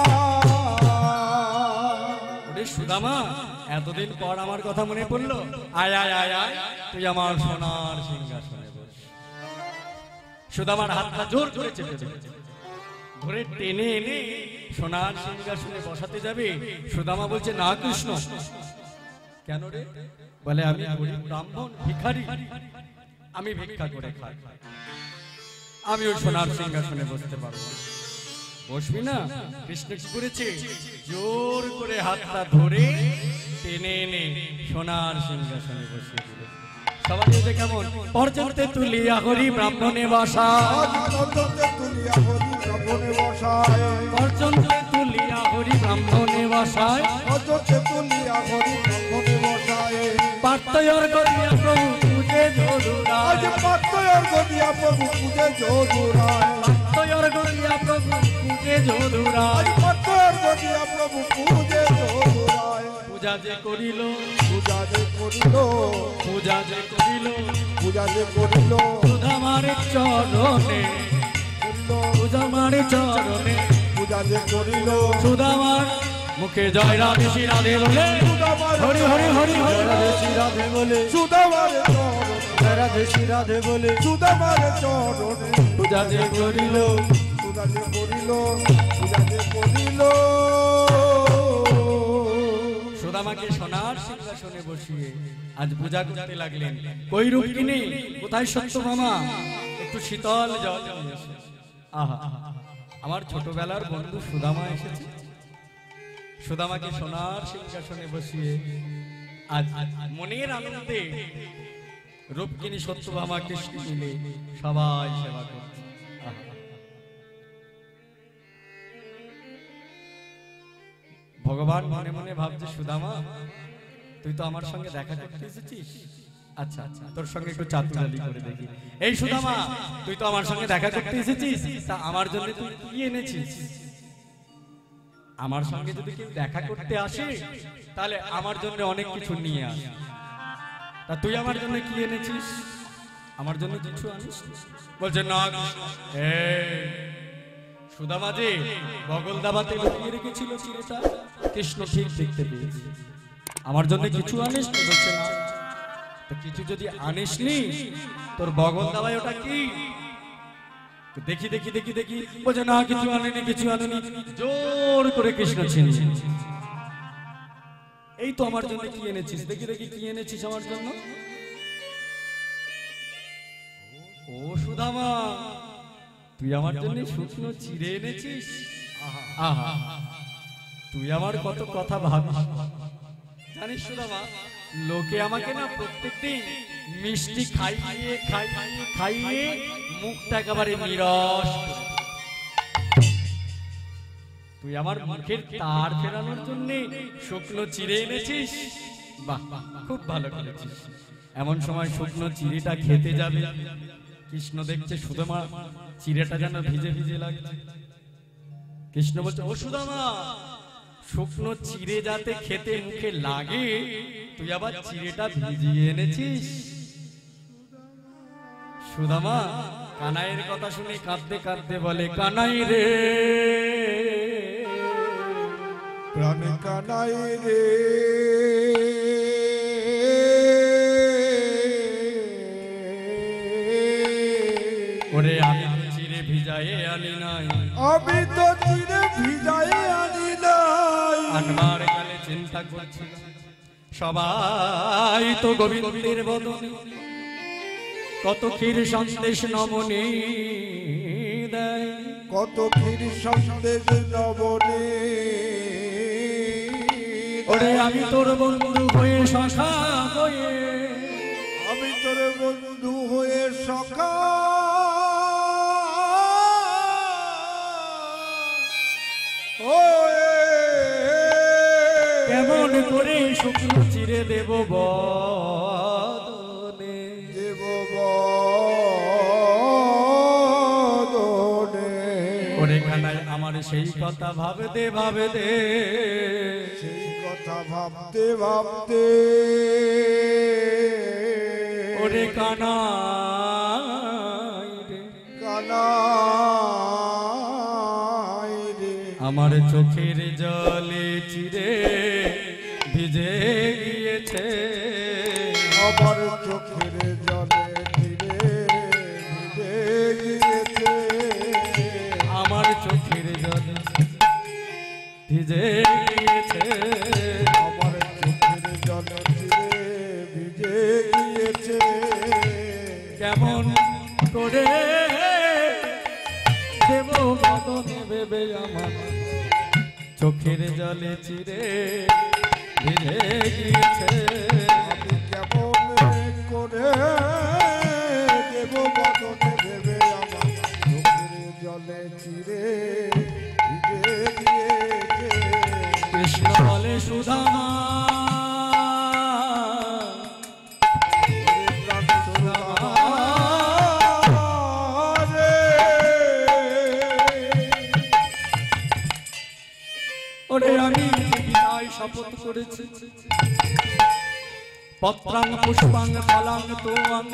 A: ওরে সুদামা, এতদিন পর আমার কথা মনে পড়লো। আয় আয় আয় আয়, তুই আমার সোনার সিংহাসনে বস। সুদামার হাতটা জোর করে চেপে ধরেছে, ধরে টেনে এনে সোনার সিংহাসনে বসাতে যাবে। সুদামা বলছে, না কৃষ্ণ। কেন রে? বলে, আমি গরিব ব্রাহ্মণ ভিখারি, আমি ভিক্ষা করে খাই, আমি ওই সোনার সিংহাসনে বসতে পারবো না। বসবি না? কৃষ্ণ কি করেছে? জোর করে হাতটা ধরে টেনে এনে সোনার সিংহাসনে বসিয়ে দিল। সবাই যে কেমন? পর্যন্তে তুলিয়া হরি ব্রাহ্মণে বসা,
B: আজ পর্যন্ত তুলিয়া হরি ব্রাহ্মণে বসায়,
A: পর্যন্তে তুলিয়া হরি ব্রাহ্মণে বসায়।
B: পর্যন্ত তুলিয়া হরি ব্রাহ্মণে বসায়।
A: পার্থয়র করিয়া প্রভু পূজে জোড়ায়,
B: আজ পাত্তয়র গদিয়া প্রভু পূজে জোড়ায়,
A: পার্থয়র করিয়া প্রভু পূজে জোড়ায়।
B: আজ পাত্তয়র গদিয়া প্রভু পূজে জোড়ায়।
A: পূজা যে করিল,
B: পূজা যে করিল,
A: পূজা যে করিল,
B: পূজা যে করিল,
A: সুধামার চরণে, সুধামার চরণে,
B: পূজা যে করিল,
A: সুধামার মুখে জয় রাধে শ্রী রাধে বলে,
B: সুদামার
A: হরি হরি হরি হরি রাধে শ্রী রাধে বলে,
B: সুদামার চরণে,
A: জয় রাধে শ্রী রাধে বলে,
B: সুদামার চরণে,
A: পূজা যে করিল,
B: পূজা যে করিল, পূজা যে করিল।
A: সুদামাকে সোনার সিংহাসনে বসিয়ে আজ পূজা করতে লাগলেন। কই রূপকিনী, কোথায় সত্যভামা? একটু শীতল জল নিয়ে এসো। আহা, আমার ছোটবেলার বন্ধু সুদামা এসেছে। সুদামাকে সোনার সিংহাসনে বসিয়ে আজ মনের আনন্দে রূপকিনী সত্যভামা কৃষ্ণ মিলে সবাই সেবা করছে। ভগবান মনে মনে ভাবছে, সুদামা তুই তো আমার সঙ্গে দেখা করতে এসেছিস, আচ্ছা আচ্ছা তোর সঙ্গে একটু চাতুরালি করে দেখি। এই সুদামা, তুই তো আমার সঙ্গে দেখা করতে এসেছিস, তা আমার জন্য তুই কি এনেছিস? আমার সঙ্গে যদি কেউ দেখা করতে আসে তাহলে আমার জন্য অনেক কিছু নিয়ে আস। তা তুই আমার জন্য কি এনেছিস? আমার জন্য কিছু আনিস? বলছে না। সুদামা যে বগল দাবাতে লুকিয়ে রেখেছিল চিরটা, কৃষ্ণ ঠিক দেখতে পেয়েছে। আমার জন্য কিছু আনিস? বলছে না। তো কিছু যদি আনিসনি, তোর বগল দাবায় ওটা কি? দেখি দেখি দেখি দেখি। বলছে না, কিছু আনেনি, কিছু আনেনি। জোর করে কৃষ্ণ ছিনিয়ে, এই তো আমার জন্য কি এনেছিস? দেখি দেখি কি এনেছিস আমার জন্য। ও সুদামা, তুই আমার জন্য শুকনো চিড়ে এনেছিস? আহা, তুই আমার কত কথা ভাবিস জানিস সুদামা? লোকে আমাকে না প্রত্যেকদিন মিষ্টি খাইয়ে খাইয়ে খাইয়ে মুখটা একেবারে নিরস। তুই আমার মুখের তার ফেরানোর জন্য শুকনো চিড়ে এনেছিস? বাহ, খুব ভালো করেছিস। এমন সময় শুকনো চিড়েটা খেতে যাবে, কৃষ্ণ দেখছে সুদামা চিড়েটা যেন ভিজে ভিজে লাগছে। কৃষ্ণ বলছে, ও সুদামা, শুকনো চিড়ে যাতে খেতে মুখে লাগে তুই আবার চিড়েটা ভিজিয়ে এনেছিস? সুদামা কানাইয়ের কথা শুনে কাঁদতে কাঁদতে বলে, কানাই রে,
B: প্রাণ কানাই রে,
A: ওরে আমি তো চিড়ে ভিজায়ে আনি নাই,
B: আমি তো চিড়ে ভিজাই আনি নাই।
A: আনবার কালে চিন্তা করছি সবাই তো গোবিন্দের বদনে কত ক্ষীর সন্দেশ নমনে দেয়,
B: কত ক্ষীর সন্দেশ নবনে।
A: ওরে আমি তোর বন্ধু হয়ে সখা হয়ে,
B: আমি তোর বন্ধু হয়ে সখা হয়ে
A: কেমন করে শুকনো চিড়ে দেব বদনে,
B: দেব বদনে।
A: ওরে কানাই আমার সেই কথা ভাবতে ভাবতে,
B: সেই কথা ভাবতে ভাবতে,
A: ওরে কানাই রে,
B: কানাই রে,
A: আমার চোখের জলে চিরে ভিজে গিয়েছে,
B: আমার চোখের জলে ধীরে ভিজে গিয়েছে,
A: আমার চোখের জলে ভিজে গিয়েছে,
B: আমার চোখের জলে ধীরে ভিজে গিয়েছে।
A: কেমন করে দেব বদনে ভেবে আমার চোখের জলে চিরে ভিজে গিয়েছে,
B: আমি কেমন করে দেব বদনে ভেবে আমার চোখের জলে চিরে ভিজে গিয়েছে।
A: কৃষ্ণ বলে, সুদামা ওরে আমি বিদায় শপথ করেছি, পত্রাং পুষ্পাং ফলাং তোয়াং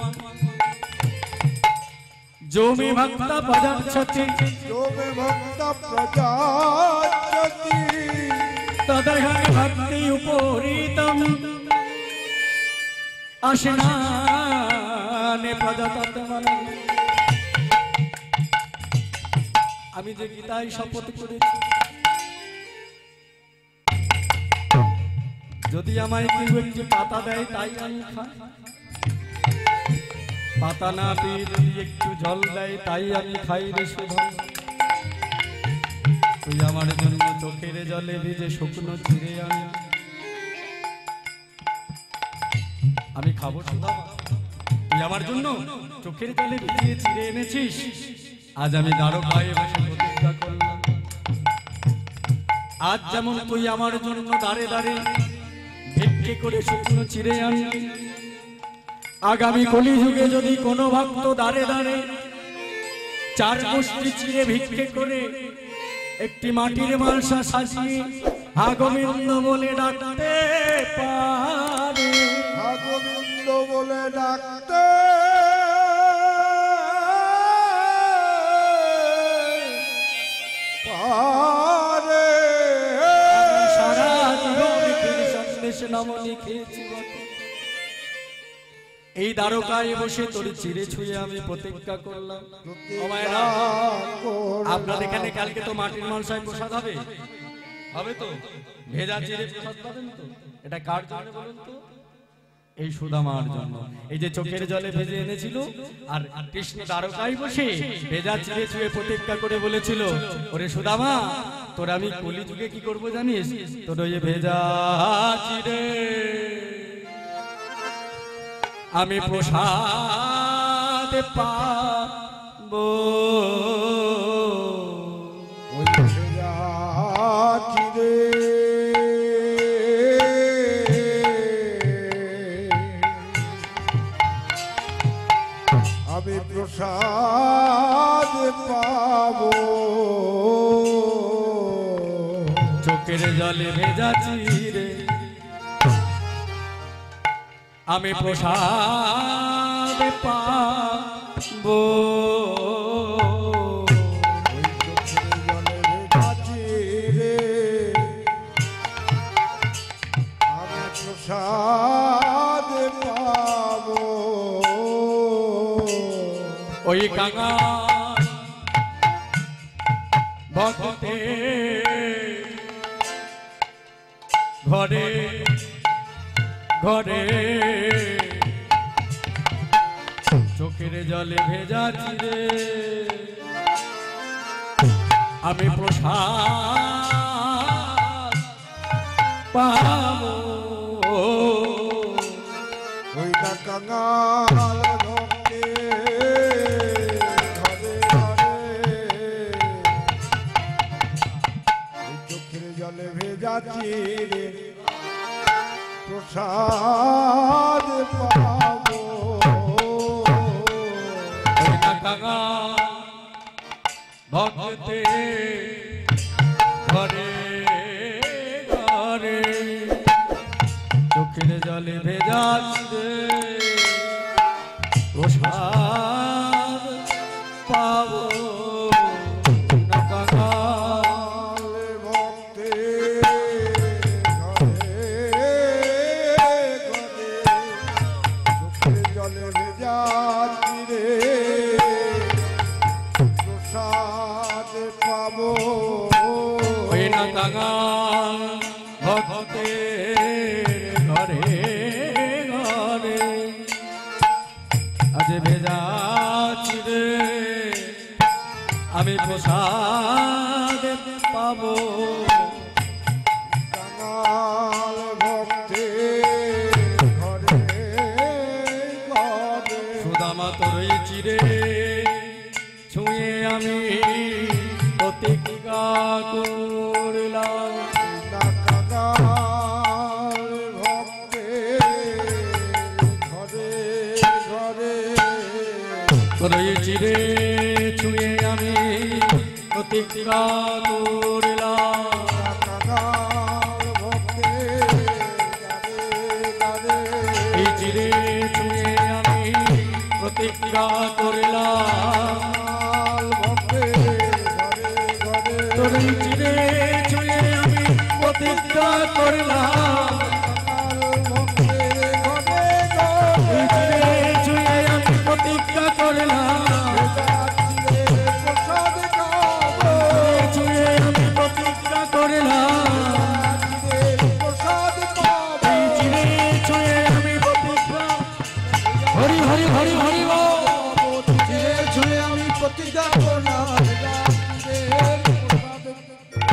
A: জমি ভক্তা পদার্থতি,
B: जो में भक्त प्रजापति
A: তদহং ভক্তি উপরিতম আসনানে প্রজাতত্মন। আমি যে গীতায় শপথ করেছি, যদি আমায় কেউ একটি পাতা দেয় তাই আমি খাই, পাতা না পেয়ে যদি একটু জল দেয় তাই আমি খাই রে সুধা। তুই আমার জন্য চোখের জলে ভিজে শুকনো চিড়ে আনি, আমি খাবো সুদামা। তুই আমার জন্য চোখের জলে ভিজিয়ে চিড়ে এনেছিস, আজ আমি দ্বারকায় বসে প্রতিজ্ঞা করলাম, আজ যেমন তুই আমার জন্য দাঁড়ে দাঁড়ে ভিক্ষে করে শুকনো চিড়ে আনলি, আগামী কলিযুগে যদি কোনো ভক্ত দাঁড়ে দাঁড়ে চার মুষ্টি চিড়ে ভিক্ষে করে একটি মাটির মালসা সাজিয়ে হা গোবিন্দ বলে ডাকতে পারে,
B: হা গোবিন্দ বলে ডাকতে পারে,
A: সারা জীবন লিখির সন্দেশ নাম লিখেছি বটে। এই দ্বারকায় বসে তোর চিড়ে ছুঁয়ে আমি প্রতিজ্ঞা করলাম। ও মায়েরা, আপনাদের এখানে কালকে তো মাটির মালসায় প্রসাদ হবে, হবে তো? ভেজা চিড়ে প্রসাদ পাবেন তো? এটা কার জন্য বলুন তো? এই সুদামার জন্য। এই যে চোখের জলে ভেজে এনেছিল, আর কৃষ্ণ দ্বারকায় বসে ভেজা চিড়ে ছুঁয়ে প্রতিজ্ঞা করে বলেছিল, ওরে সুদামা, তোর আমি কলিযুগে কি করব জানিস? তোর ওই ভেজা চিড়ে আমি প্রসাদ পাবো।
B: ওই ভেজা চিড়ে আমি প্রসাদ পাবো।
A: চোখের জলে ভেজা চিড়ে আমি প্রসাদ পাবো।
B: ওই চোখের জলে ভেজা চিড়ে আমি প্রসাদ পাবো।
A: ওই কাঙা ভক্তে ঘরে ঘরে চোখের জলে ভেজা চিড়ে আমি প্রসাদ পাবো।
B: ওই না কাঙাল ভক্তে ঘরে ঘরে ওই চোখের জলে ভেজা চিড়ে প্রসাদ পাবো।
A: ওই না কাঙা ভক্তে ঘরে ঘরে চোখের জলে ভেজা চিড়ে প্রসাদ পাবো। না কাঙা
B: ভক্তে ঘরে ঘরে চোখের জলে ভেজা চিড়ে প্রসাদ পাবো।
A: ওই না কাঙা ভক্তে ঘরে ঘরে আজ ভেজা চিড়ে আমি প্রসাদ পাবো।
B: কাঙাল ভক্তে ঘরে ঘরে
A: সুদামা তোর এই চিড়ে ছুঁয়ে আমি প্রতিজ্ঞা করলাম,
B: না কাঙাল ভক্তে ঘরে ঘরে
A: তোর এই চিড়ে ছুঁয়ে আমি প্রতিজ্ঞা করলাম,
B: কাঙাল ভক্তে গারে গারে
A: এই চিড়ে ছুঁয়ে আমি প্রতিজ্ঞা করলাম,
B: কাঙাল ভক্তে ঘরে ঘরে
A: তোর এই চিড়ে ছুঁয়ে আমি প্রতিজ্ঞা করলাম,
B: কাঙাল ভক্তে ঘরে
A: এই
B: ঘরে
A: চিড়ে ছুঁয়ে আমি প্রতিজ্ঞা করলাম,
B: প্রসাদ খাবো।
A: ছুঁয়ে আমি প্রতিজ্ঞা করলাম,
B: প্রসাদ পাবো।
A: এই চিড়ে ছুঁয়ে আমি প্রতিজ্ঞা হরি হরি হরি হরি বল।
B: ছুঁয়ে আমি প্রতিজ্ঞা করলাম।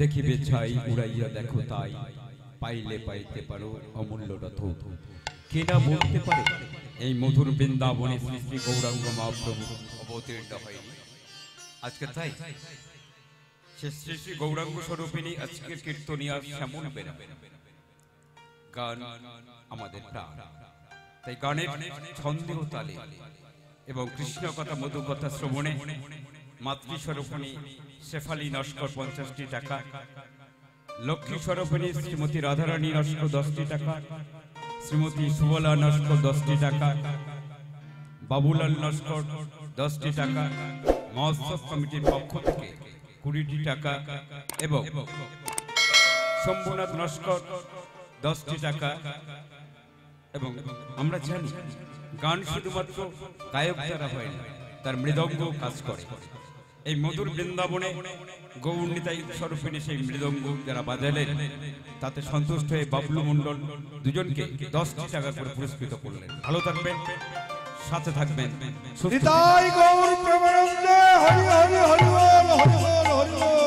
C: দেখিবে ছাই উড়াইয়া দেখো তাই, পাইলে পাইতে পারো অমূল্য রথ। কে না বলতে পারে এই মধুর বৃন্দাবনে শ্রী শ্রী গৌরাঙ্গ মহাপ্রভু অবতীর্ণ হয়নি? আজকে তাই সে শ্রী শ্রী গৌরাঙ্গ স্বরূপিণী আজকের কীর্তনিয়া শ্যামল বেরাবে। গান আমাদের প্রাণ, তাই গানের ছন্দে ও তালে এবং কৃষ্ণ কথা মধু কথা শ্রবণে মাতৃ স্বরূপিণী শেফালী নস্কর 50টি টাকা, লক্ষ্মী স্বরূপিণী শ্রীমতী রাধারানী নস্কর 10টি টাকা, শ্রীমতী সুবলা নস্কর 10টি টাকা, বাবুলাল নস্কর 10টি টাকা, মহোৎসব কমিটির পক্ষ থেকে 20টি টাকা এবং শম্ভুনাথ নস্কর 10টি টাকা। এবং আমরা জানি গান শুধুমাত্র গায়ক দ্বারা হয় না, তার মৃদঙ্গ কাজ করে। এই মধুর বৃন্দাবনে গৌরনিতাই স্বরূপিণী সেই মৃদঙ্গ যারা বাজালেন তাতে সন্তুষ্ট হয়ে বাবলু মণ্ডল দুজনকে 10টি টাকা করে পুরস্কৃত করলেন। ভালো থাকবেন, সাথে থাকবেন।
B: নিতাই গৌর প্রেমানন্দে হরি হরি হরি বল হরি বল হরি বল।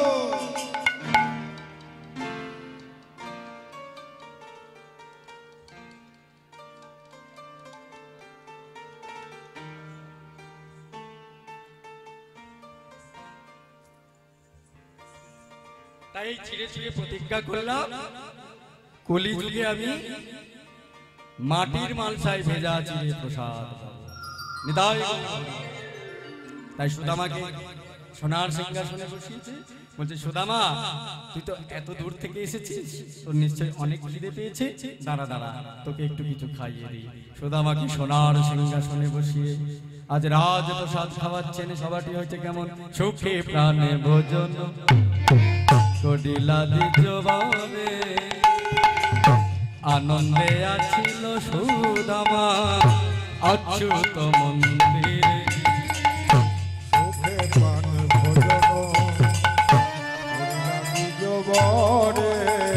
A: তাই চিরে চিরে প্রতিজ্ঞা করলাম, কলিযুগে আমি মাটির মালসায় ভেজা চিরে প্রসাদ পাবো। নিতাই গৌর। তাই সুদামাকে সোনার সিংহাসনে বসিয়েছে, বলছে সুদামা তুই তো এত দূর থেকে এসেছিস, তোর নিশ্চয় অনেক খিদে পেয়েছে, দাঁড়া দাঁড়া তোকে একটু কিছু খাইয়ে দিই। সুদামাকে সোনার সিংহাসনে বসিয়ে আজ রাজ প্রসাদ খাওয়াচ্ছেন। সবাটি হয়েছে কেমন, সুখে প্রাণে ভোজন করিলা দ্বিজবাবে, আনন্দে আছিল সুদামা অচ্যুত মন্দিরে।
B: সুখে প্রাণ ভোজন করিলা দ্বিজবরে,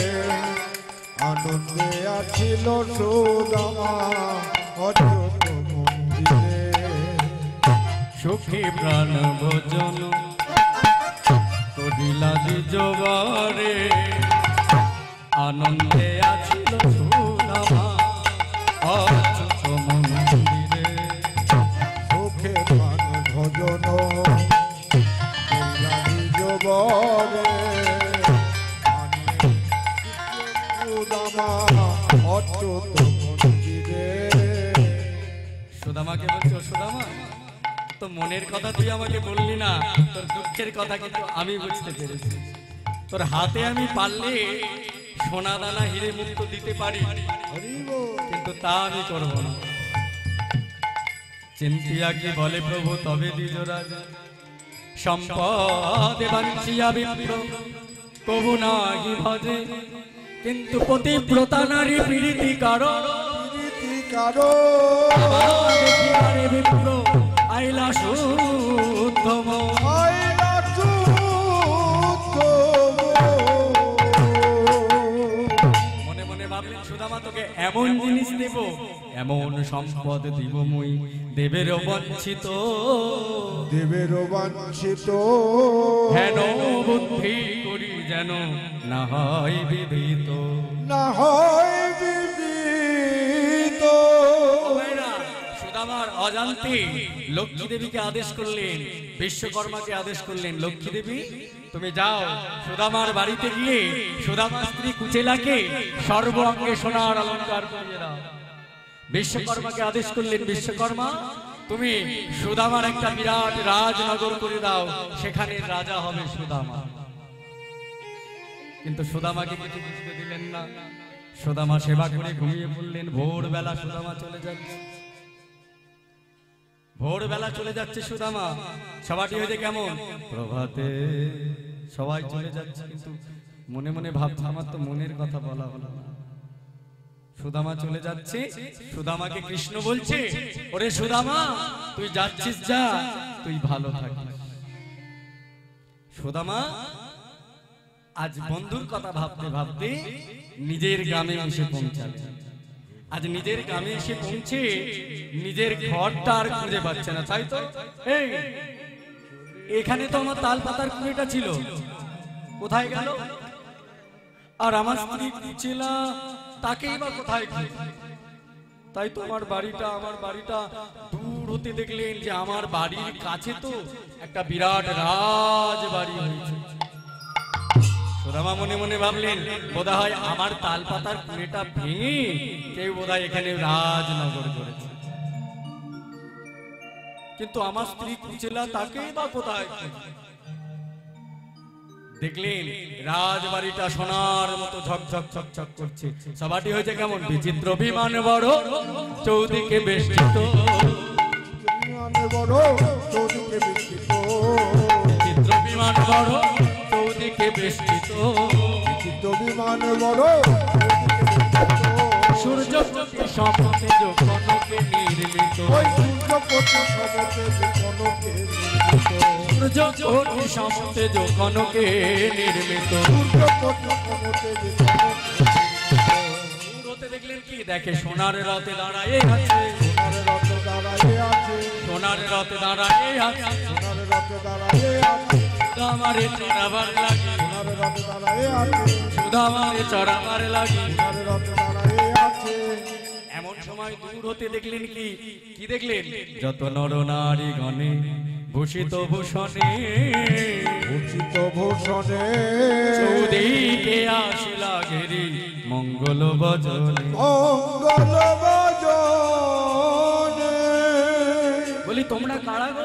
B: আনন্দে আছিল সুদামা অচ্যুত মন্দিরে।
A: সুখে প্রাণ ভোজন করিলা দ্বিজবারে, আনন্দে আছিল সুদামা অচ্যুত মন্দিরে।
B: সুখে প্রাণ ভোজন করিলা দ্বিজবরে, সুদামা অচ্যুত মন্দিরে।
A: সুদামাকে বলছো, সুদামা তো মনের কথা তুই আমাকে বললি না, তোর দুঃখের কথা কিন্তু আমি বুঝতে পেরেছি। তোর হাতে আমি পারলে সোনা দানা হিরে মুক্ত দিতে পারি, কিন্তু তা আমি করব না। চিন্তিয়া কি বলে প্রভু তবে দ্বিজরাজ, সম্পদে বাঞ্ছিয়া বিপ্র কবু নাহি ভজে, কিন্তু পতিব্রতা নারী প্রীতি কারো
B: কারো
A: দেখিবারে বিপ্র আইলা শুদ্ধ মন।
B: আইলা শুদ্ধ
A: মনে মনে ভাবলেন সুদামা তোকে এমন জিনিস দেব, এমন সম্পদ দিব মুই দেবের বঞ্চিত,
B: দেবের বাঞ্ছিত।
A: হেন বুদ্ধি করি যেন না হয় বিদিত।
B: না হয় বিদিত।
A: সুদামার অজান্তে লক্ষ্মী দেবীকে আদেশ করলেন, বিশ্বকর্মাকে আদেশ করলেন, লক্ষ্মী দেবী তুমি যাও সুদামার বাড়িতে গিয়ে সুদামার স্ত্রী কুচেলাকে সর্ব অঙ্গে সোনার অলঙ্কার পরিয়ে দাও। বিশ্বকর্মাকে আদেশ করলেন, বিশ্বকর্মা তুমি সুদামার একটা বিরাট রাজনগর করে দাও, সেখানে রাজা হবে সুদামা। কিন্তু সুদামাকে কিছু বুঝতে দিলেন না। সুদামা সেবা করে ঘুমিয়ে পড়লেন। ভোরবেলা সুদামা চলে যাচ্ছে, ভোরবেলা চলে যাচ্ছে সুদামা। সবাটি হয়েছে কেমন, প্রভাতে সবাই চলে যাচ্ছে, কিন্তু মনে মনে ভাবছে আমার তো মনের কথা বলা হলো না। সুদামা চলে যাচ্ছে, সুদামাকে কৃষ্ণ বলছে, ওরে সুদামা তুই যাচ্ছিস যা, তুই ভালো থাকিস। সুদামা আজ বন্ধুর কথা ভাবতে ভাবতে নিজের গ্রামে এসে পৌঁছালে। আজ নিজের গ্রামে এসে পৌঁছে নিজের ঘরটা আর খুঁজে পাচ্ছে না, তাই তো? এই এখানে তো আমার তাল পাতার কুড়িটা ছিল, কোথায় গেল? আর আমার স্ত্রী কুচেলা তাকেই বা কোথায় খুঁজবে? তাই তো আমার বাড়িটা দূর হতে দেখলেন যে আমার বাড়ির কাছে তো একটা বিরাট রাজবাড়ি হয়েছে। সুদামা মনে মনে ভাবলেন বোধহয় আমার তালপাতার কুড়েটা ভেঙে কেউ বোধহয় এখানে রাজনগর করেছে। কিন্তু আমার স্ত্রী কুচেলা তাকেই বা কোথায় খুঁজবে? দেখলেন রাজবাড়িটা সোনার মতো ঝকঝক ঝকঝক করছে। সবাটি হয়েছে কেমন? বিচিত্র বিমান বড় চৌদিকে বেষ্টিত,
B: বিমান বড় চৌদিকে বিস্তৃত,
A: বিচিত্র বিমান বড় চৌদিকে বেষ্টিত,
B: বিচিত্র বিমান বড়
A: সূর্য সমতে কনকে নির্মিত,
B: ওই সূর্য কোটি সমতে যে কনকে নির্মিত,
A: সূর্য কোটি সমতে কনকে নির্মিত।
B: সূর্য কোটি সমতে যে কনকে
A: দূর হতে দেখলেন কি? দেখে সোনার রথে দাঁড়ায় আছে,
B: সোনার রথে দাঁড়াইয়ে আছে,
A: সোনার রথে দাঁড়ায় আছে,
B: সোনার রথে দাঁড়াইয়ে আছে,
A: আমারে চড়াবার লাগে,
B: সোনার রথে দাঁড়াইয়ে আছে,
A: সুধা আমারে চড়াবার লাগে।
B: সোনার রথে দাঁড়াইয়ে আছে।
A: এমন সময় দূর হতে দেখলেন কি? কি দেখলেন? যত নর নারী গণে ভূষিত ভূষণে,
B: উচিত ভূষণে
A: চৌদিকে আসিলা ঘেরি মঙ্গল বজনে।
B: মঙ্গল বাজনে।
A: বলি তোমরা কারা গো?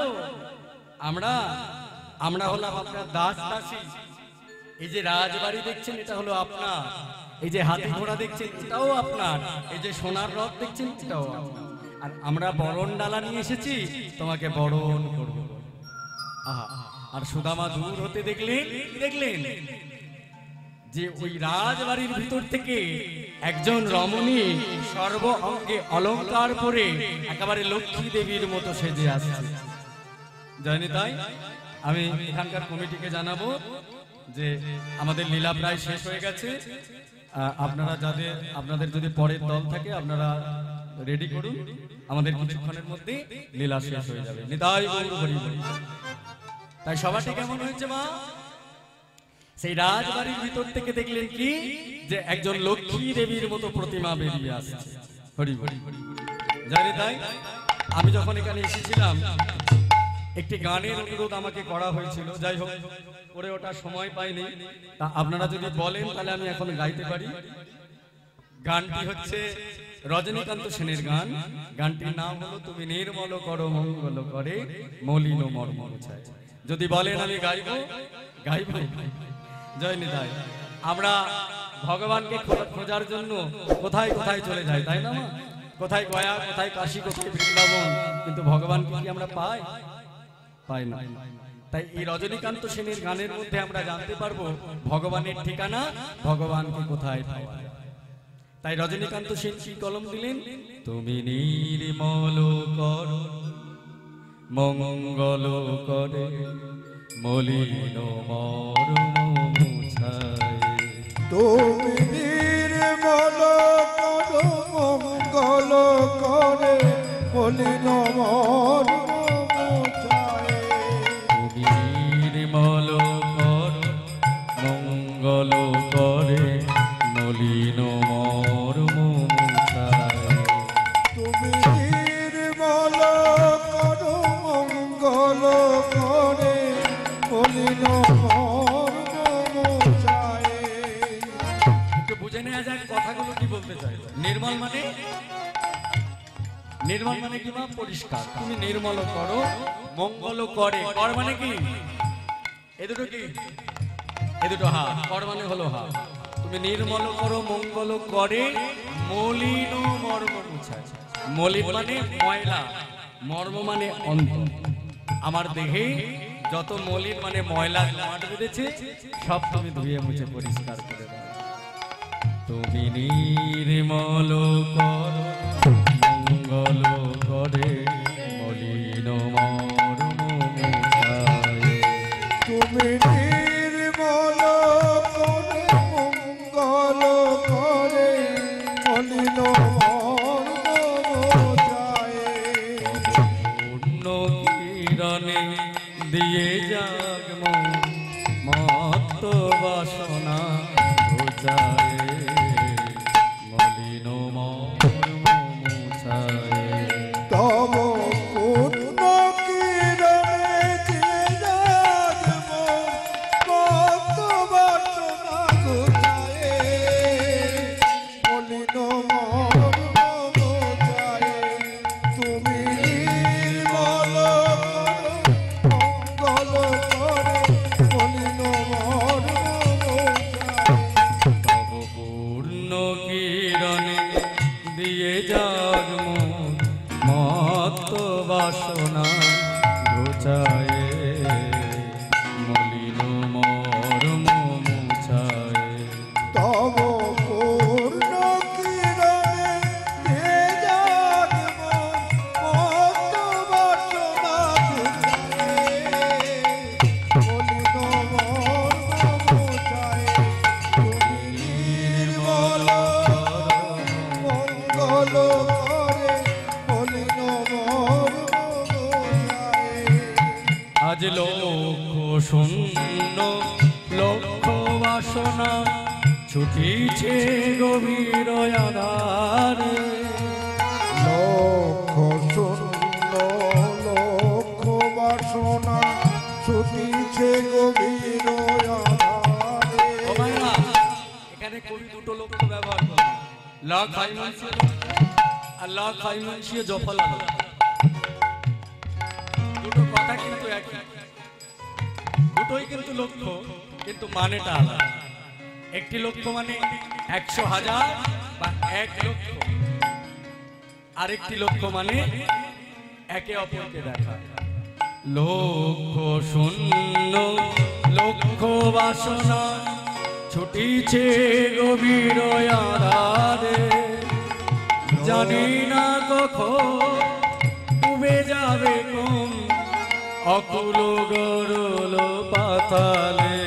A: আমরা হলাম আপনার দাস দাসী। এই যে রাজবাড়ি দেখছেন এটা হলো আপনার, এই যে হাতি ঘোড়া দেখছেন এটাও আপনার, এই যে সোনার রথ দেখছেন এটাও আপনার। আর আমরা বরণ ডালা নিয়ে এসেছি তোমাকে বরণ করব। আহা, আর সুদামা দূর হতে দেখলেন যে ওই রাজবাড়ির ভিতর থেকে একজন রমণী সর্ব অঙ্গে অলংকার পরে একেবারে লক্ষ্মী দেবীর মতো সেজে আসছে। জানি তাই আমি এখানকার কমিটিকে জানাবো যে আমাদের লীলা প্রায় শেষ হয়ে গেছে। আপনাদের যদি পরের দল থাকে আপনারা রেডি করুন, আমাদের কিছুক্ষণের মধ্যে লীলা শেষ হয়ে যাবে। নিতাই গৌর হরি বল। তাই সবাটি কেমন হয়েছে মা? সেই রাজবাড়ির ভিতর থেকে দেখলেন কি যে একজন লক্ষ্মী দেবীর মতো প্রতিমা বেরিয়ে আসছে। হরি হরি জানি তাই আমি যখন এখানে এসেছিলাম একটি গানের অনুরোধ আমাকে করা হয়েছিল, যাই হোক করে ওঠার সময় পাইনি। তা আপনারা যদি বলেন তাহলে আমি এখন গাইতে পারি। গানটি হচ্ছে রজনীকান্ত সেনের গান। গানটির নাম হলো তুমি নির্মল করো মঙ্গল করে মলিন মর্ম ছায়। যদি বলেন আমি গাইব। জয় নিতাই। আমরা ভগবানকে খোঁজার জন্য কোথায় কোথায় চলে যাই, তাই না? কোথায় গয়া, কোথায় কাশী, কোথায় বৃন্দাবন, কিন্তু ভগবানকে কি আমরা পাই না। তাই এই রজনীকান্ত সেনের গানের মধ্যে আমরা জানতে পারবো ভগবানের ঠিকানা, ভগবানকে কোথায় পাওয়া যায়। তাই রজনীকান্ত সেন কি কলম দিলেন? তুমি নির্মল কর মঙ্গল করে মলিন মর্ম মুছায়।
B: তুমি নির্মল করো মঙ্গল করে মলিন মর্ম মুছায়।
A: তুমি নির্মল কর মঙ্গল করে মলিন মর্ম মুছায়।
B: তুমি নির্মল করো মঙ্গল করে মলিন মর্ম মুছায়।
A: একটু বুঝে নেওয়া যাক কথাগুলো কি বলতে চাই। নির্মল মানে কি মা? পরিষ্কার। তুমি নির্মল করো মঙ্গল করে, কর মানে কি? এ দুটো কি? এ দুটো হাত। কর মানে হলো হাত। তুমি নির্মল করো মঙ্গল করে মলিন মর্ম মুছায়। মলিন মানে ময়লা, মর্ম মানে অন্তর। আমার দেহে যত মলিন মানে ময়লা জমাট বেঁধেছে সব তুমি ধুয়ে মুছে পরিষ্কার করে দাও। তুমি নির্মল করো মঙ্গল করে মলিন মর্ম মুছায়।
B: তুমি নির্মল করে মঙ্গল করে মলিন মর্ম মুছায়।
A: পূর্ণ কিরণে দিয়ে যাক মত বাসনা ঘোচায়। দিয়ে যাগ মন মত্ত বাসনা ঘুচায়ে মলিন মরম মুছায়ে।
B: তব পূর্ণ কিরণে ভেজাগ মন মত্ত বাসনা ঘুচায়ে মলিন মর্ম মুছায়ে। তুমি নির্মল মঙ্গল করে মলিন মর্ম মুছায়ে।
A: আজ লক্ষ শূন্য লক্ষ বাসনা ছুটিছে গভীর আধারে।
B: লক্ষ শূন্য লক্ষ বাসনা ছুটিছে গভীর আধারে।
A: ও ভাইরা, এখানে কবি দুটো লক্ষ্য ব্যবহার করে, লা খাইমানসি আর লা খাইমানসি জফল আলো। দুটো কথা কিন্তু একই, দুটোই কিন্তু লক্ষ্য, কিন্তু মানেটা আলাদা। একটি লক্ষ্য মানে 100,000 বা 1 লক্ষ, আরেকটি লক্ষ্য মানে একে অপরকে দেখা। লক্ষ শূন্য লক্ষ বাসনা ছুটিছে গভীর আধারে। জানি না কখন ডুবে যাবে কোন অকুল গরল পাতালে।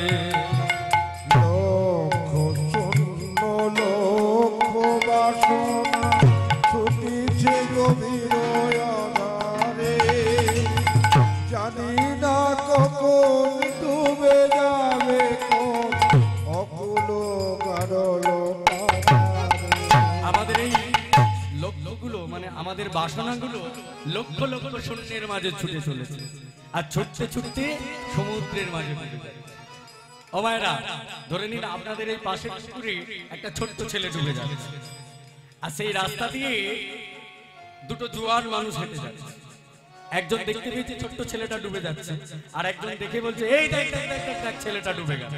B: লক্ষ শূন্য লক্ষ বাসনা ছুটিছে গভীর আধারে। জানি না কখন ডুবে যাবে কোন অকুল গারল পাতালে।
A: আমাদের এই লক্ষ্যগুলো মানে আমাদের বাসনাগুলো লক্ষ লক্ষ শূন্যের মাঝে ছুটে চলেছে, আর ছুটতে ছুটতে সমুদ্রের মাঝে ডুবে যাবে। ও মায়েরা, ধরে নিন আপনাদের এই পাশের পুকুরে একটা ছোট্ট ছেলে ডুবে যাচ্ছে, আর সেই রাস্তা দিয়ে দুটো জোয়ান মানুষ হেঁটে যাচ্ছে। একজন দেখতে পেয়েছে ছোট্ট ছেলেটা ডুবে যাচ্ছে, আর একজন দেখে বলছে এই দেখ দেখ দেখ দেখ দেখ ছেলেটা ডুবে গেল।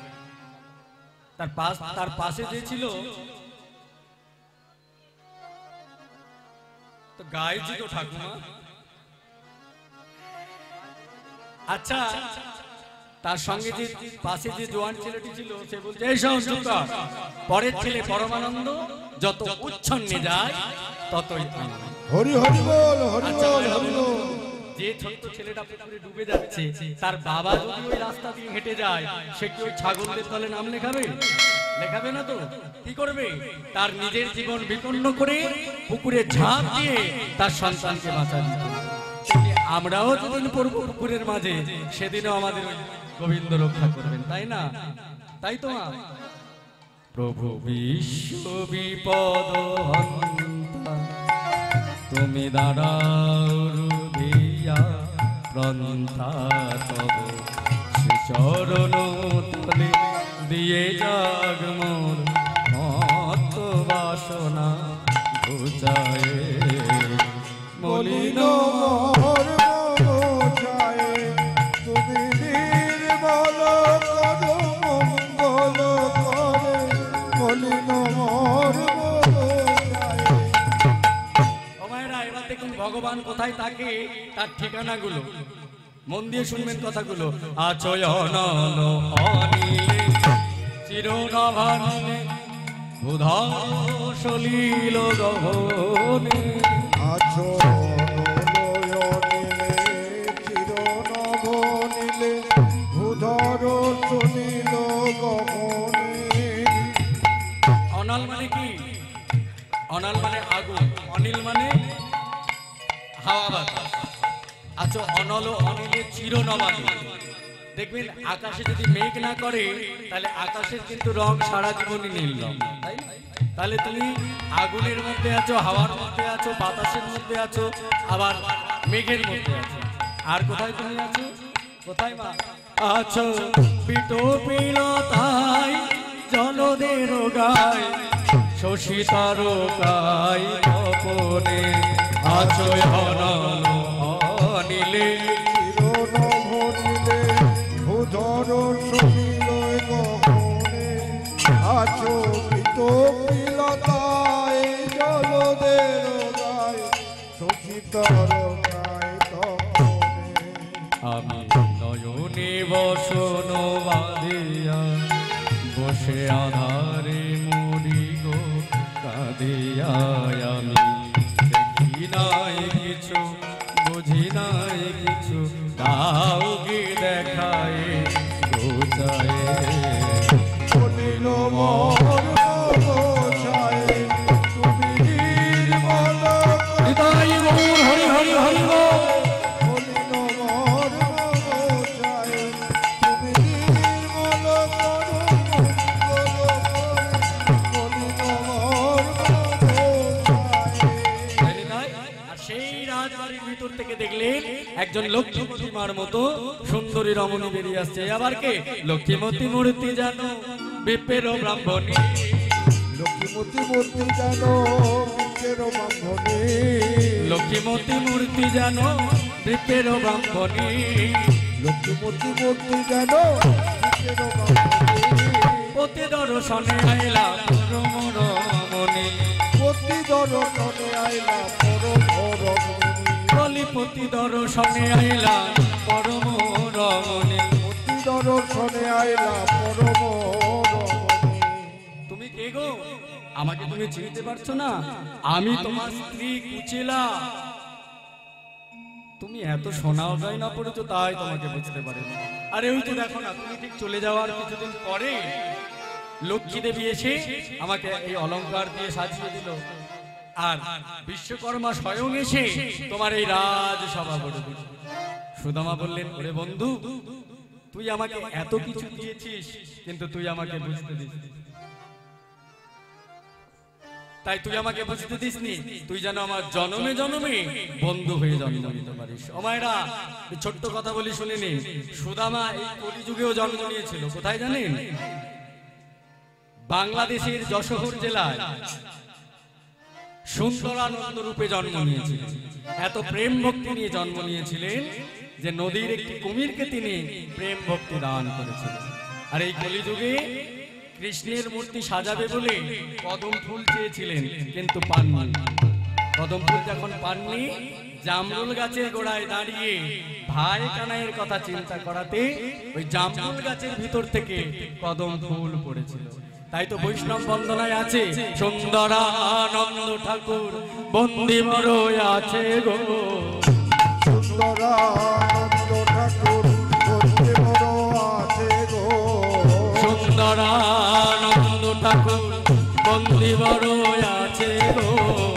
A: তার পাশে যে ছিল তো গাইছি তো ঠাকুমা। আচ্ছা, তার সঙ্গে যে পাশে যে জোয়ান ছেলেটি ছিল সে বলছে এই শোন চুপ কর, পরের ছেলে পরমানন্দ, যত উচ্ছন্নে যায় ততই আনন্দ।
B: হরি হরি বল হরি
A: আচ্ছা,
B: বল হরি বল।
A: যে ছোট্ট ছেলেটা পুকুরে ডুবে যাচ্ছে তার বাবা যদি ওই রাস্তা দিয়ে হেঁটে যায়, সে কি ওই ছাগলদের দলে নাম লেখাবে? লেখাবে না তো। কি করবে? তার নিজের জীবন বিপন্ন করে পুকুরে ঝাঁপ দিয়ে তার সন্তানকে বাঁচাবে। আমরাও যেদিন পড়বো পুকুরের মাঝে, সেদিনও আমাদের ওই গোবিন্দ রক্ষা করবেন, তাই না? তাই তো মা। প্রভু বিশ্ব বিপদ হন্তা, তুমি দাঁড়াও রুধিয়া প্রন্থা তব, সে চরণ তলে দিয়ে যাগ মোর মত বাসনা ঘুচায়ে মলিন
B: মর্ম মুছায়ে। তুমি নির্মল করো মঙ্গল করে মলিন মর্ম মুছায়ে।
A: ও মায়েরা, এবার দেখুন ভগবান কোথায় থাকে তার ঠিকানাগুলো মন দিয়ে শুনবেন কথাগুলো। আচয়ন অনিলে চিরনভানে বুধা সলিল গহনে।
B: আছো নয়নিলে চিরনভনিলে ভূধর সুনীল গহনে।
A: অনল মানে কি? অনল মানে আগুন, অনিল মানে হাওয়া বাতাস। আচ্ছা, অনল অনিলে চিরনবানী। দেখবেন আকাশে যদি মেঘ না করে তাহলে আকাশের কিন্তু রং সারা জীবনই নীল রং, তাই না? তাহলে তুমি আগুনের মধ্যে আছো, হাওয়ার মধ্যে আছো, বাতাসের মধ্যে আছো, আবার মেঘের মধ্যে আছো। আর কোথায় তুমি আছো? কোথায় মা আছো? পিটো পিলতাই জলদের গায় শশী তারকায় তপনে। আছো অনল অনিলে
B: চিরনভনিলে ভূধর সুনীল গহনে। আছো পিত পিলতায় জল তরকায় তপনে
A: আমি নয়নে বসন বাঁধিয়া বসে আধারে মরি গো কাঁদিয়া। আমি দেখি নাই কিছু, বুঝি নাই কিছু, দাও গে দেখায় গোচায়।
B: বলিল মোর গোসাই তুমি নির্মল
A: হৃদয় গৌর হরি হরি হরি গো।
B: বলিল মোর গোসাই তুমি নির্মল বলিল মোর গোসাই।
A: আর সেই রাজবাড়ির ভিতর থেকে দেখলেন একজন লক্ষ্মীমতিমার মতো সুন্দরী রমণী বেরিয়ে আসছে। আবার কে? লক্ষ্মীমতী মূর্তি জানো বিপ্রের ব্রাহ্মণী।
B: লক্ষ্মীমতী মূর্তি জানো বিপ্রের ব্রাহ্মণী।
A: লক্ষ্মীমতী মূর্তি জানো বিপ্রের ব্রাহ্মণী।
B: লক্ষ্মীমতী মূর্তি জানো বিপ্রের ব্রাহ্মণী।
A: পতি দর্শনে আইলা পরম রমণী।
B: পতি দর্শনে আইলা পরম রমণী।
A: কলিপতি দর্শনে আইলা পরম রমণী।
B: পতি দর্শনে আইলা পরম রমণী।
A: তুমি কে গো? আমাকে তুমি চিনতে পারছো না? আমি তোমার স্ত্রী কুচিলা। তুমি এত সোনাও গয়না পড়েছো তাই তোমাকে বুঝতে পারিনি। আরে ওই তো দেখো না, তুমি ঠিক চলে যাওয়ার কিছুদিন পরে লক্ষ্মী দেবী এসে আমাকে এই অলংকার দিয়ে সাজিয়ে দিল। আর বিশ্বকর্মা স্বয়ং এসে তোমার এই রাজসভা করে দিল। সুদামা বললেন, ওরে বন্ধু, তুই আমাকে এত কিছু দিয়েছিস কিন্তু তুই আমাকে বুঝতে দিসনি। তাই তুই আমাকে বুঝতে দিসনি, তুই যেন আমার জন্মে জন্মে বন্ধু হয়ে জন্ম নিতে পারিস। ও মায়েরা, ছোট্ট কথা বলি শুনে নিন। সুদামা এই কলিযুগেও জন্ম নিয়েছিল। কোথায় জানেন? বাংলাদেশের যশোর জেলায় সুন্দরানন্দ রূপে জন্ম নিয়েছিলেন। এত প্রেম ভক্তি নিয়ে জন্ম নিয়েছিলেন যে নদীর একটি কুমিরকে তিনি প্রেম ভক্তি দান করেছিলেন। আর এই কলিযুগে কৃষ্ণের মূর্তি সাজাবে বলে কদম ফুল চেয়েছিলেন কিন্তু পাননি। কদম ফুল যখন পাননি, জামরুল গাছের গোড়ায় দাঁড়িয়ে ভাই কানাইয়ের কথা চিন্তা করাতে ওই জামরুল গাছের ভিতর থেকে কদম ফুল পড়েছিল। তাই তো বৈষ্ণব বন্দনায় আছে, সুন্দরানন্দ ঠাকুর বন্দি মর আছে গো।
B: সুন্দরানন্দ ঠাকুর বন্দি মর আছে গো।
A: সুন্দরানন্দ ঠাকুর বন্দি মর আছে গো।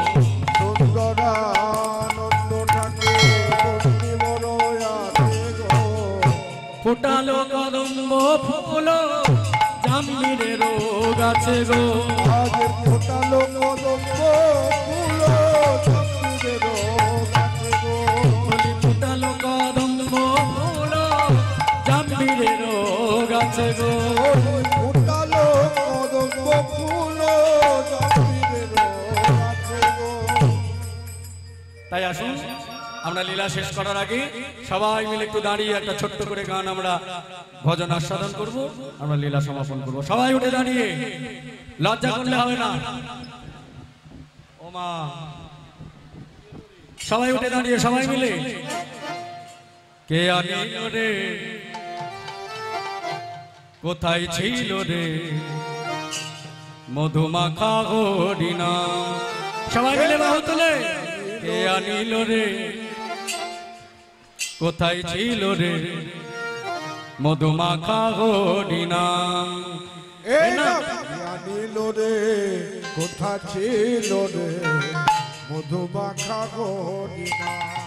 B: সুন্দরানন্দ ঠাকুর বন্দি মর আছে গো।
A: ফোটালো কদম্ব ফুল জাম্বিরের গাছে গো।
B: আজ ফোটালো কদম্ব ফুল জাম্বিরের গাছে গো।
A: ফোটালো কদম্ব ফুল জাম্বিরের গাছে গো।
B: ফোটালো কদম্ব ফুল জাম্বিরের গাছে গো।
A: তাই আসুন, আমরা লীলা শেষ করার আগে সবাই মিলে একটু দাঁড়িয়ে একটা ছোট্ট করে গান আমরা ভজন আস্বাদন করব, আমরা লীলা সমাপন করব। সবাই উঠে দাঁড়িয়ে, লজ্জা করলে হবে না। ও মা, সবাই উঠে দাঁড়িয়ে সবাই মিলে। কে আনিল রে, কোথায় ছিল রে মধুমাখা হরিণা। সবাই মিলে বাহু তুলে। কে আনিল রে, কোথায় ছিল রে মধুমাখা হরিণা।
B: আনিল রে, কোথা ছিল রে মধুমাখা হরিণা।